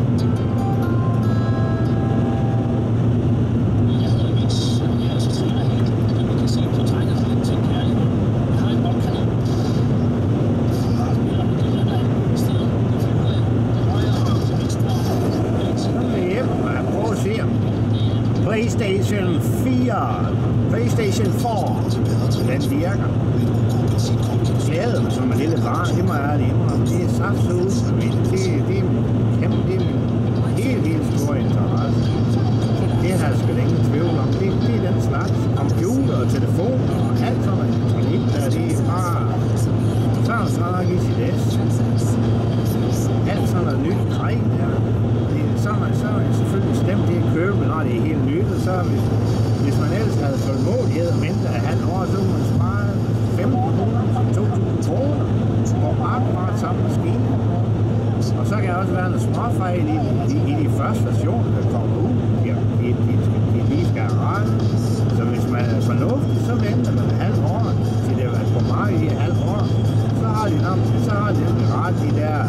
Jeg hedder Vits, og jeg er altså træner helt. Som I kan se, så trænger jeg lidt til en kærlig hånd. Jeg har en boldkanin. Spiller med de her der i stedet. Det flyver jeg. Det højre og til venstre.
Så vil jeg hjem og prøve at se om PlayStation 4, PlayStation 4, den virker. Glæder mig som en lille barn, det må jeg ærligt indrømme. Det er saftsus, det er kæmpe, det er helt stor interesse. Det har jeg sgu ingen tvivl om. Det er den slags computer og telefoner og alt sådan noget elektronik, der det er bare sådan nok i sit S. Alt sådan noget nyt grej der. Så er det selvfølgelig stemt det at købe, når det er helt nyt, og så hvis man ellers havde tålmodighed og mindre af halv år, så kunne man spare 1.500-2.000 kroner på akkurat samme maskine. Og så kan der også være noget småfejl i de første versioner, der kommer ud. De lige skal have ret. Så hvis man er fornuftig, så venter man et halvt år, til det er på markedet i et halvt år. Så har de ret de der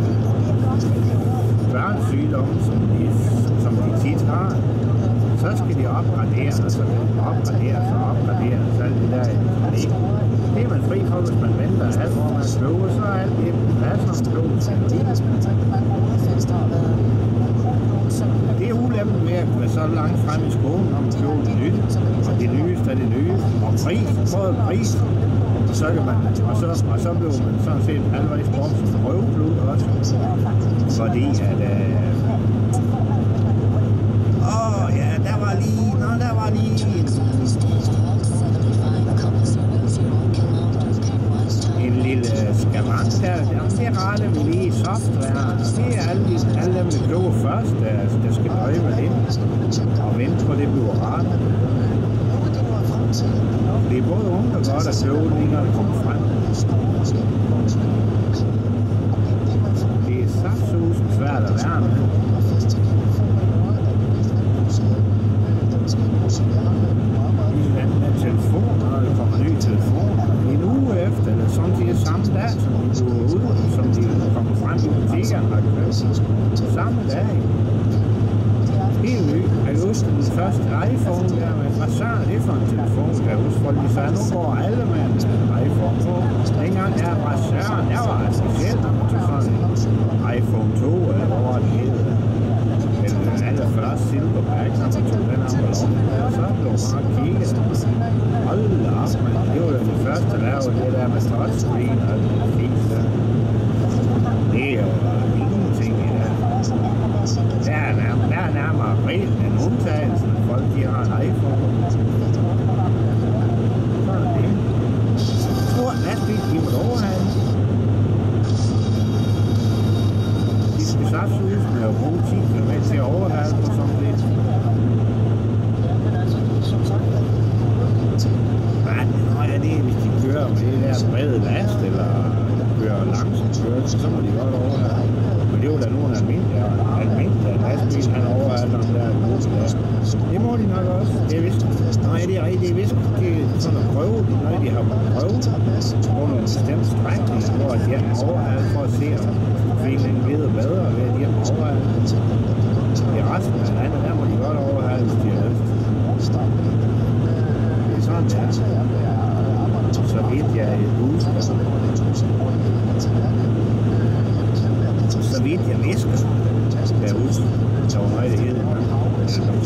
børnesygdomme, som de tit har. Så skal de opgradere, og så opgradere, så alt det der elektronik. Det er man fri for, hvis man venter et halvt år med at slå, så er alt det på plads, som slå. Det er ulempen med at være så langt frem i skolen, når man slår det nye. Og det nyeste er det nye. Og pris. Og så kan man, og så blev man sådan set halvvejs brugt som røvblod også. Fordi at der var lige en lille skavank der. Jamen, det retter vi lige i software. Det er alle dem, der kloge først, der skal prøve det og vente på, det bliver ret. Det er både unge og godt at kloge det, når det kommer frem. Det er saftsusen svært at være med. Med telefoner, når der kommer nye telefoner. En uge efter, eller samtidig samme dag, som de går ud, som de kommer frem i butikkerne og køber. Samme dag. Helt ny. Jeg husker den første iPhone der, men hvad så er det for en telefon, kan jeg huske, fordi så nu går alle med en iPhone på. Dengang jeg var Søren, jeg var specielt, når man tog sådan en iPhone 2, eller hvad var det hedder. Eller den allerførste Silverback, når man tog den her ballon, og så blev man kigget. Hold da op, man. Det var jo det første, der lavede det der med touchscreen og det fint der. Det er jo ingenting i det. Der er nærmere reglen end undtagelsen, at folk de har en iPhone. Sådan er det. Stor lastbil, de må overhale. De skal saftsus med at bruge 10 km til at overhale på sådan lidt. Det er, hvis de kører med det der brede last, eller kører langsomt kørt, så må de godt overhale. Men det er jo da nogen almindelige lastbil, han overhaler dem der gode der. Det må de nok også. Det er vist. Nej, det er rigtigt. Det er vist sådan at prøve det, når de har prøvet på nogle bestemte strækninger, hvor de har overhalet for at se, om trafikken bliver bedre ved at de har overhalet. I resten af landet, der må de godt overhale, hvis de har lyst. Det er sådan, det er. Så vidt jeg husker. Så vidt jeg visker. Der er husk. Der var noget, det hedder.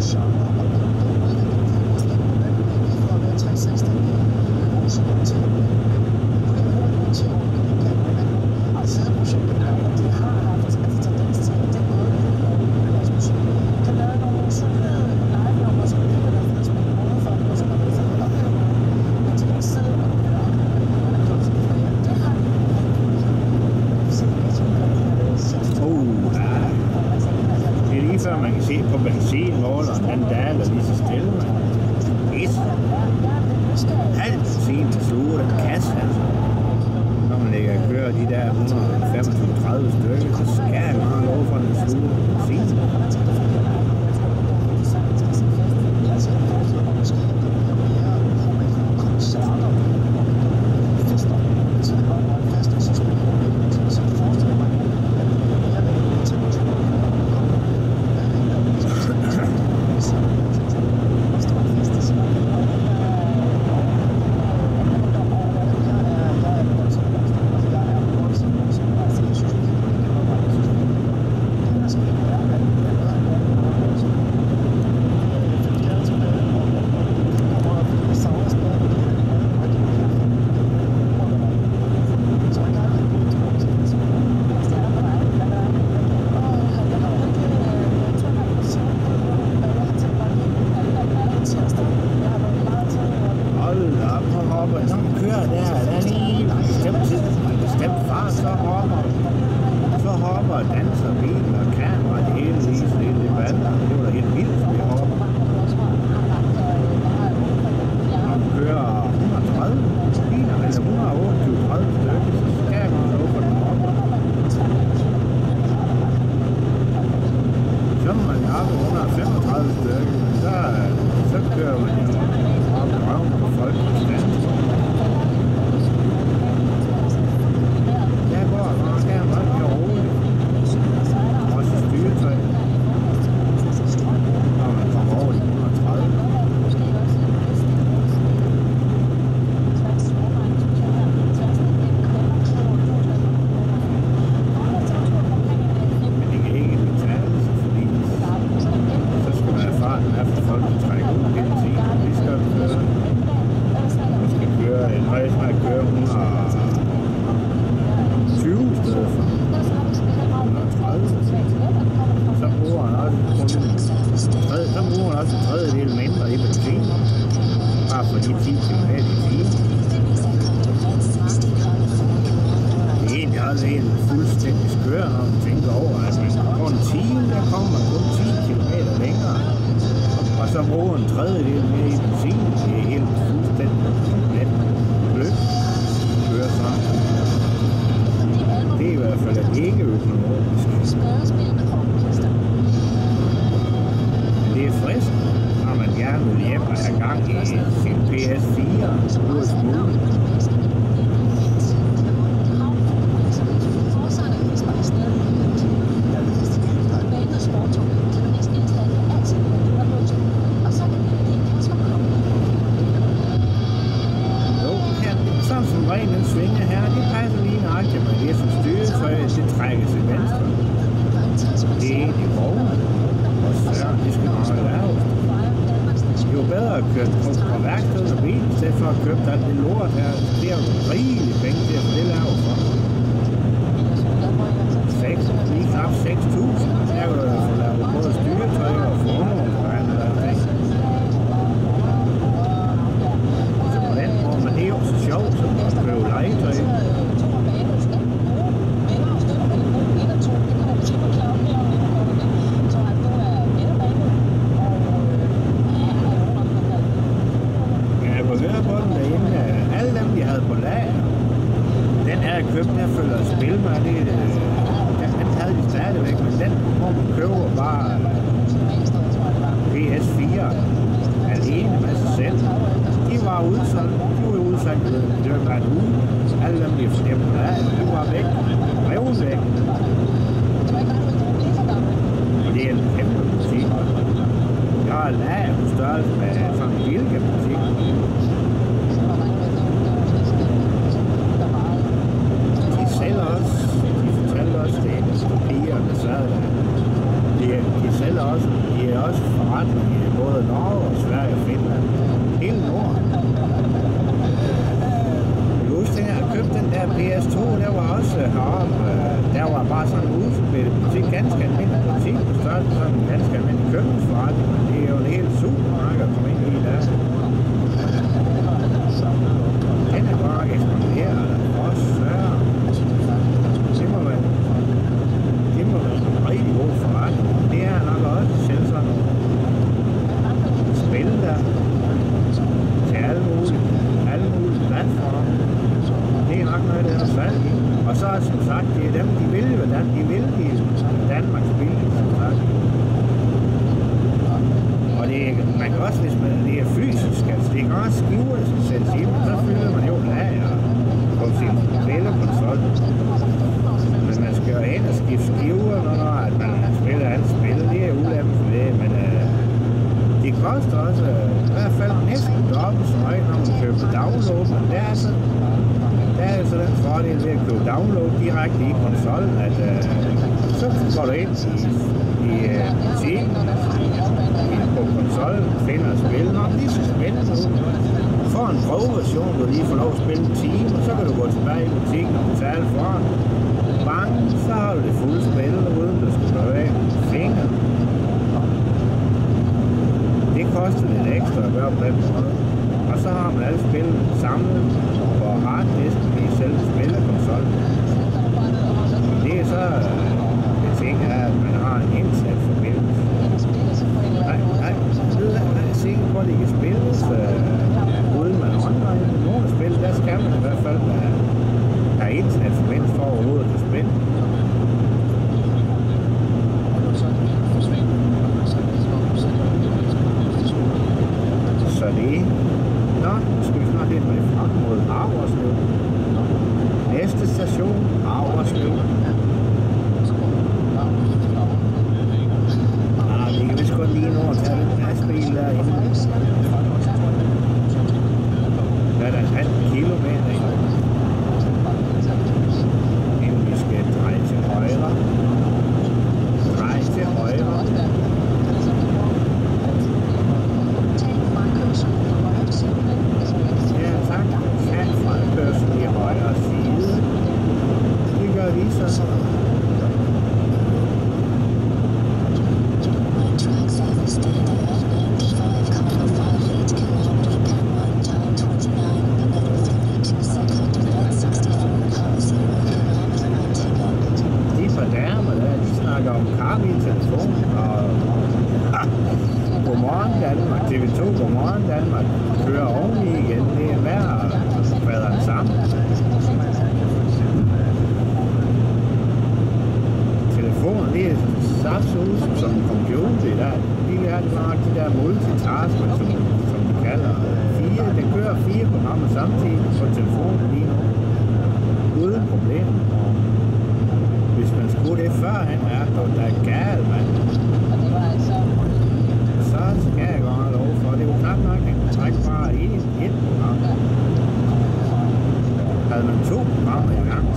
Man kan se på benzinmåleren, den daler lige så stille, halv benzin til sluge, den kasse her. Når man lægger og kører de der 125-30 stykker, så skal jeg meget lov for den sluge benzin. De sælger også forretning i både Norge og Sverige og Finland. Hele Norden. Jeg husker, at jeg købte den der PS2, der var også heroppe. Der var bare sådan en udspillet butik, ganske almindelig butik på størrelse, sådan en ganske almindelig købensforretning. Men det er jo en helt supermarked at komme ind i der. Den er bare eksponeret og sørger. Det må være en rigtig god forretning. Det er nok også selv sådan nogle spil der til alle mulige platforme. Det er nok noget, der er salg i. Og så er som sagt, det er dem, de vil Danmarks billige, som sagt. Og det er, man kan også, hvis det er fysisk, altså det kan også skiver, der skal sættes ind, så fylder man jo lager på sin spillerkonsol. Men man skal jo hen og skifte skiver, når man spiller andet spil. Det er ulempe for det, men det koster også i hvert fald næsten dobbelt så højt, når man køber download. Men der er så den fordel ved at købe download direkte i konsollen, at så går du ind i butikken på konsollen, finder et spil, når lige så spændende ud. Får en prøveversion, du lige får lov at spille en time, og så kan du gå tilbage i butikken og betale for den. Bang, så har du det fulde spil, uden du skal gøre af fingre. Det koster lidt ekstra at gøre på den måde. Og så har man alle spil samlet på harddisken i selve spillerkonsollen. Det er så det ting er, at man har en indsat forbindelse. Nej, jeg er sikker på, at det kan spilles uden man online. Nogle spil, der skal man i hvert fald have indsat forbindelse for overhovedet at spille. Så det nå, nu skal vi snart lidt med frem mod Havreslev. Næste station, Havreslev. Vi kan vist godt lige nå at tage lidt lastbil derinde. Der er der 1,5 kilometer ind. Inden vi skal dreje til højre. Dreje til højre. Ja, tak. Tag fremkørsel i højre side. Det gør vi så. Om Carmi-telefon og Godmorgen Danmark, TV2 Godmorgen Danmark kører oveni igen. Det er værd at falde den sammen. Telefonen, det er saftsus som en computer der. De har nok de der multitasker, som de kalder. Den kører 4 programmer samtidig på telefonen lige nu. Uden problemer. Hvis man skulle det førhen, der er galt, mand. Så skal jeg godt have lov for. Det er jo knap nok, at man kan trække bare et program. Havde man 2 programmer i gang,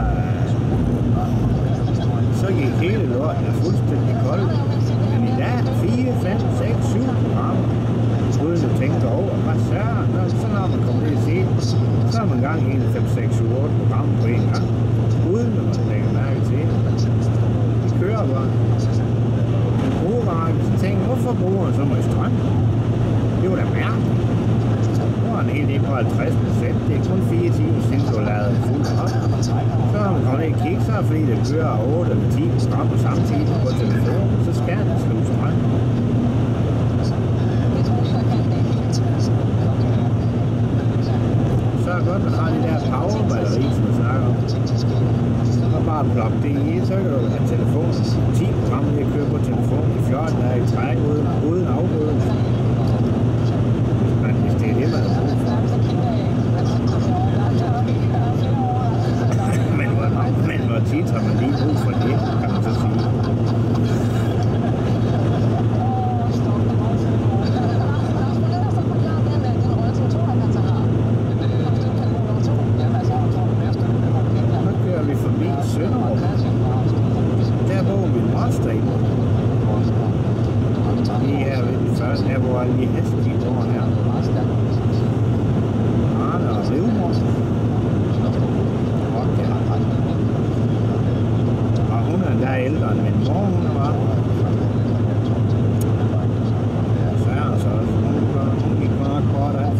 så gik hele lorten fuldstændig koldt. Men i dag 4, 5, 6, 7 programmer, uden at tænke over, hvad søren, så når man kommer til at se, så er man gang i 5, 6, 7, 8 programmer på en gang. Uden at man lægger mærke til det. De kører bare. Men brugermarkedet, så tænker jeg, hvorfor bruger man så meget strøm? Det var da mærkeligt. Nu er en hel del på 50%. Det er kun 4 timer siden, du har lavet fuldt op. Så har man kommet ind og kigge, så er det fordi, det kører 8 eller 10 strøm på samme tid på telefonen. Så skal den sluge strøm. Så er det godt, at man har det der powerbatteri, som jeg snakker om. Så bare plukke det i, så kan du have telefonen 10 programmer lige at køre på telefonen i 14 dage i træk uden afbrydelse. Hvis det er det, man har brug for. Men hvor tit har man lige brug for det, kan man så sige. bare lige hastigt over her. Arne og Rivmor. Og hun er endda ældre end min mor, hun var. Så er altså også, hun gik meget kort af.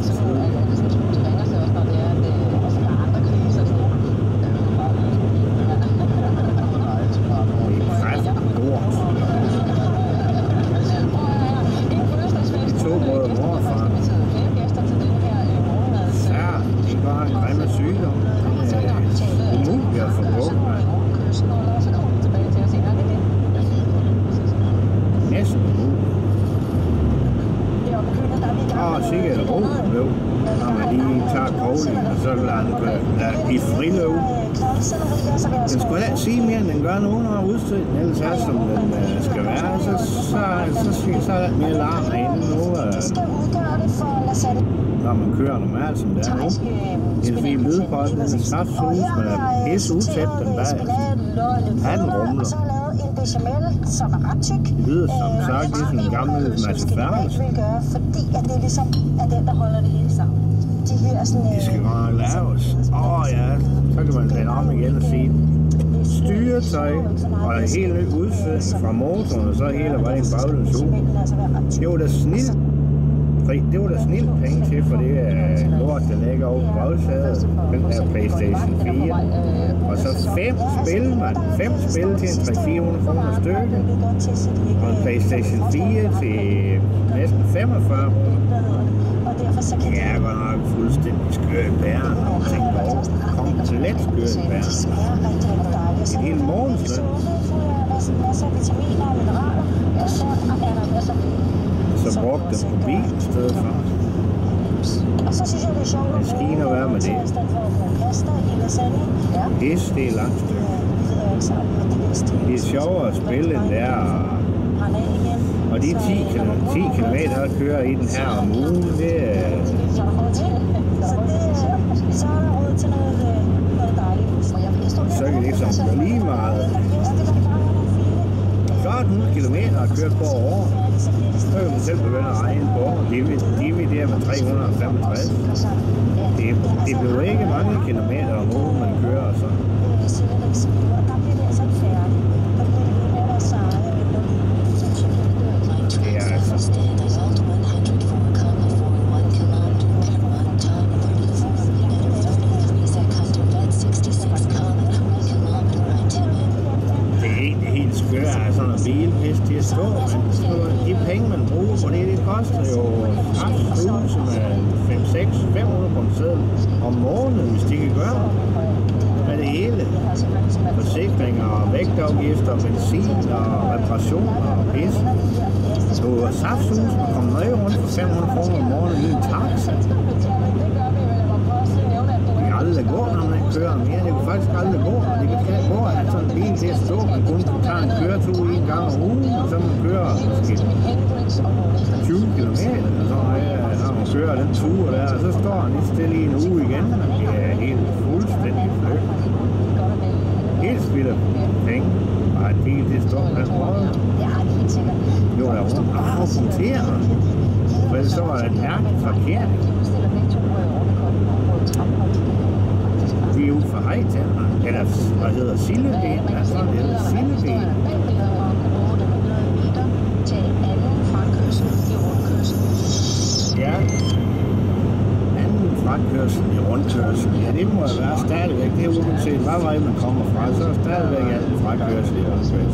I friløv. Den skulle da sige mere, end den gør nu, når udstedet den ellers er, som den skal være. Så er der mere larm herinde nu, når man kører normalt, som det er nu. En fin lyd på den, den er saftsus, men er pisse utæt den bag. Ja, den rumler. Det lyder som sagt ligesom en gammel masse færdes.
Fordi at det ligesom er den, der holder det hele sammen.
Det skal bare laves. Ja, så kan man vende om igen og sige styretøj og helt nyt udsætning fra motoren og så hele vejen baglæns ud. Det var da snilt. Det var da snilt penge til, for det er lort, der ligger over på bagsædet. Den her PlayStation 4. Og så 5 spil, mand. 5 spil til en 300-400 kroner stykke. Og en PlayStation 4 til næsten 45. Det er godt nok fuldstændig skørt bæren, og tænker over. Komplet skørt bæren. Et helt månedsløn. Så brugte den på bil i stedet for. Det skal være med det. Det er langt stykke. Det er sjovere at spille end der. Og de 10 km at køre i den her om ugen, det er... Så kan det ligesom gå lige meget. Så er 100 km at køre på år. Så kan man selv begynde at regne på. Dividerer med 365. Det bliver ikke mange kilometer om ugen, man kører så. Bilpis til at stå, men de penge man bruger på det koster jo 8.000 med 500 på en seddel om måneden, hvis de kan gøre med det hele. Forsikringer, vægtafgifter, benzin og reparationer og pis. Så saftsus, man kommer nøje rundt for 500 kroner om måneden i en taxa. Det kan aldrig gå, når man ikke kører mere. Det kan faktisk aldrig gå. Det kan gå at have sådan en bil til at stå. Man kun tager en køretur en gang om ugen, og så man kører måske 20 km. Når man kører den tur der, og så står han lidt stille i en uge igen. Det er helt fuldstændig fløgt. Helt spilder penge. Bare en bil til at stå på den måde. Jo, der er rundt og punkterer. For ellers så var der en mærkelig parkering. Vi er ude for Hejtænderne, eller hvad hedder Silleben, altså det hedder Silleben. Ja, anden frakørsel i rundkørsel, ja det må være stadigvæk, det er uanset hvad vej man kommer fra, så er stadigvæk anden frakørsel i rundkørsel.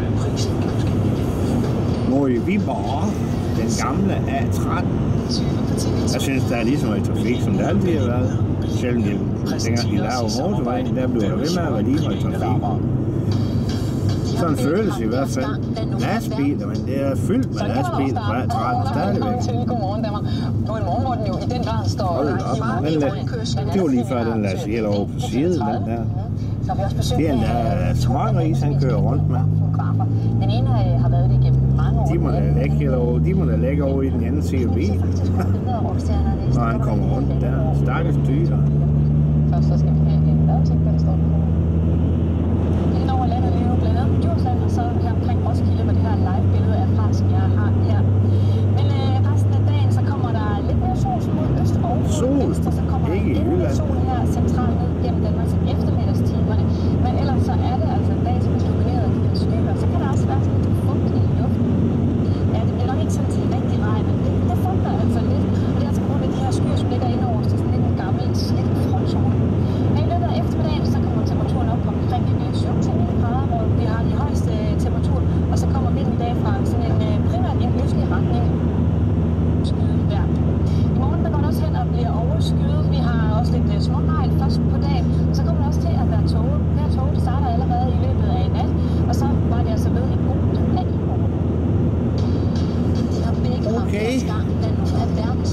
Nu i Viborg, den gamle A13, jeg synes der er ligesom i trafik, som det altid har været. Selvom dengang de laver motorvejen, der bliver der ved med at være lige i trafik. Sådan føles i hvert fald. Lastbiler, men det er fyldt med lastbiler på A13 stadigvæk.
Godmorgen, Danmark. På en morgen, hvor den jo i den grad står...
Det var lige før, den lader sig helt over på siden, den der. Det er endda smågris, han kører rundt med.
Den ene har været det igennem mange år.
De må da lægge over i den anden side af bilen. Når han kommer rundt der. Stakkels dyr.
Først så skal vi have en vejrudsigt, der står på. Ind over landet lige nu, blandt andet Djursland, og så her omkring Roskilde, med det her live-billede af fra, som jeg har her. Men resten af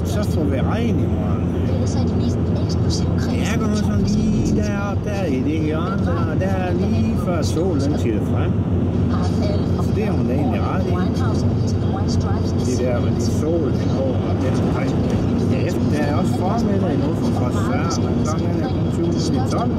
så får vi regn i morgen. Det er godt sådan lige deroppe, der i det hjørne, der er lige før solen titter frem. Så det er hun da egentlig ret i. Det der med de solen, den går og den omkring. Ja, der er også formiddag endnu for Søren, men klokken er kun 20:12.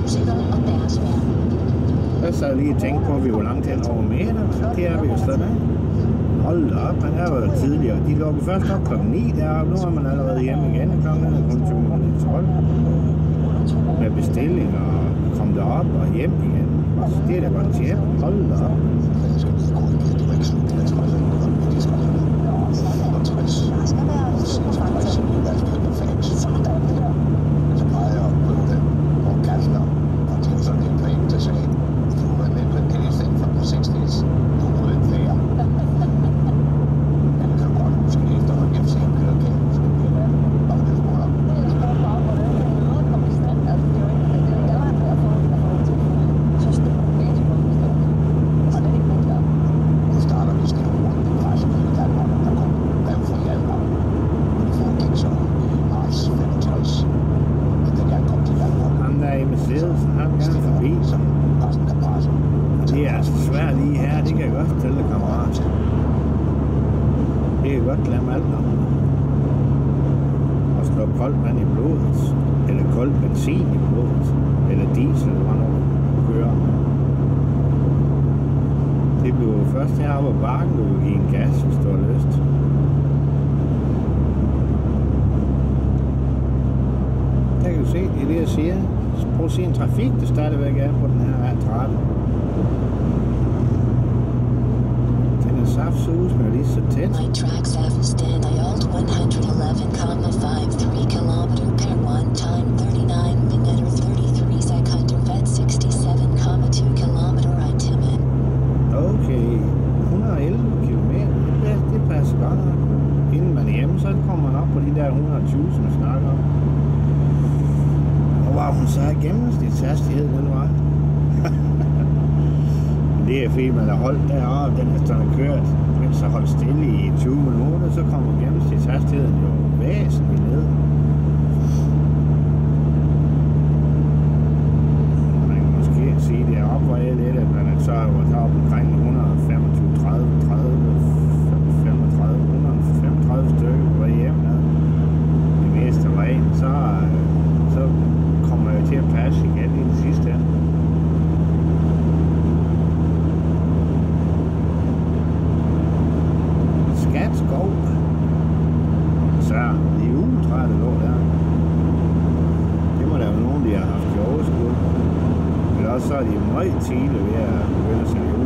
Jeg så lige tænkt på, at vi var langt hen over meter, det er vi jo stadig. Hold da op, man er jo tidligere. De lukker først op klokken 9 deroppe, nu er man allerede hjemme igen, klokken er kun 20:12. Med bestillinger og komme derop og hjem igen. Det er da godt tjep, hold da op. Det er altså svært lige her, det kan jeg godt fortælle kammerat. Det kan godt glemme alt om. Og slå koldt vand i blodet, eller koldt benzin i blodet, eller diesel, hvor nogen kører. Det bliver først heroppe på bakken, du vil give en gas, hvis du har lyst. Der kan du se, det er det jeg siger. Prøv at se en trafik, der stadigvæk er på den her trappe. Den er saftsus, men lige så tæt.
My tracks have stand I alt 111,53 km per 1 time 39 minutes 33 seconds vet 67,2 km I time.
Okay, 111 km. Ja, det passer godt nok. Inden man er hjemme, så kommer man op på de der 100.000 vi snakker om. Og wow, hun så er gennemsnitshastighed, den var. Det er fordi, man har holdt deroppe, den er sådan kørt, mens så holdt stille i 20 minutter, så kommer gennemsnitshastigheden jo væsentligt ned. Man kan måske sige, det er op, hvor jeg lidt, at man er så oppe omkring 125, 30, 35, 135 stykker på vej hjem. Det meste af vejen, så kommer jeg til at passe igen i det sidste ende. Skov. Så de er utrætte lå der. Det må der være nogen, de har haft i overskud. Men også så er de meget tidligt ved at begynde at sælge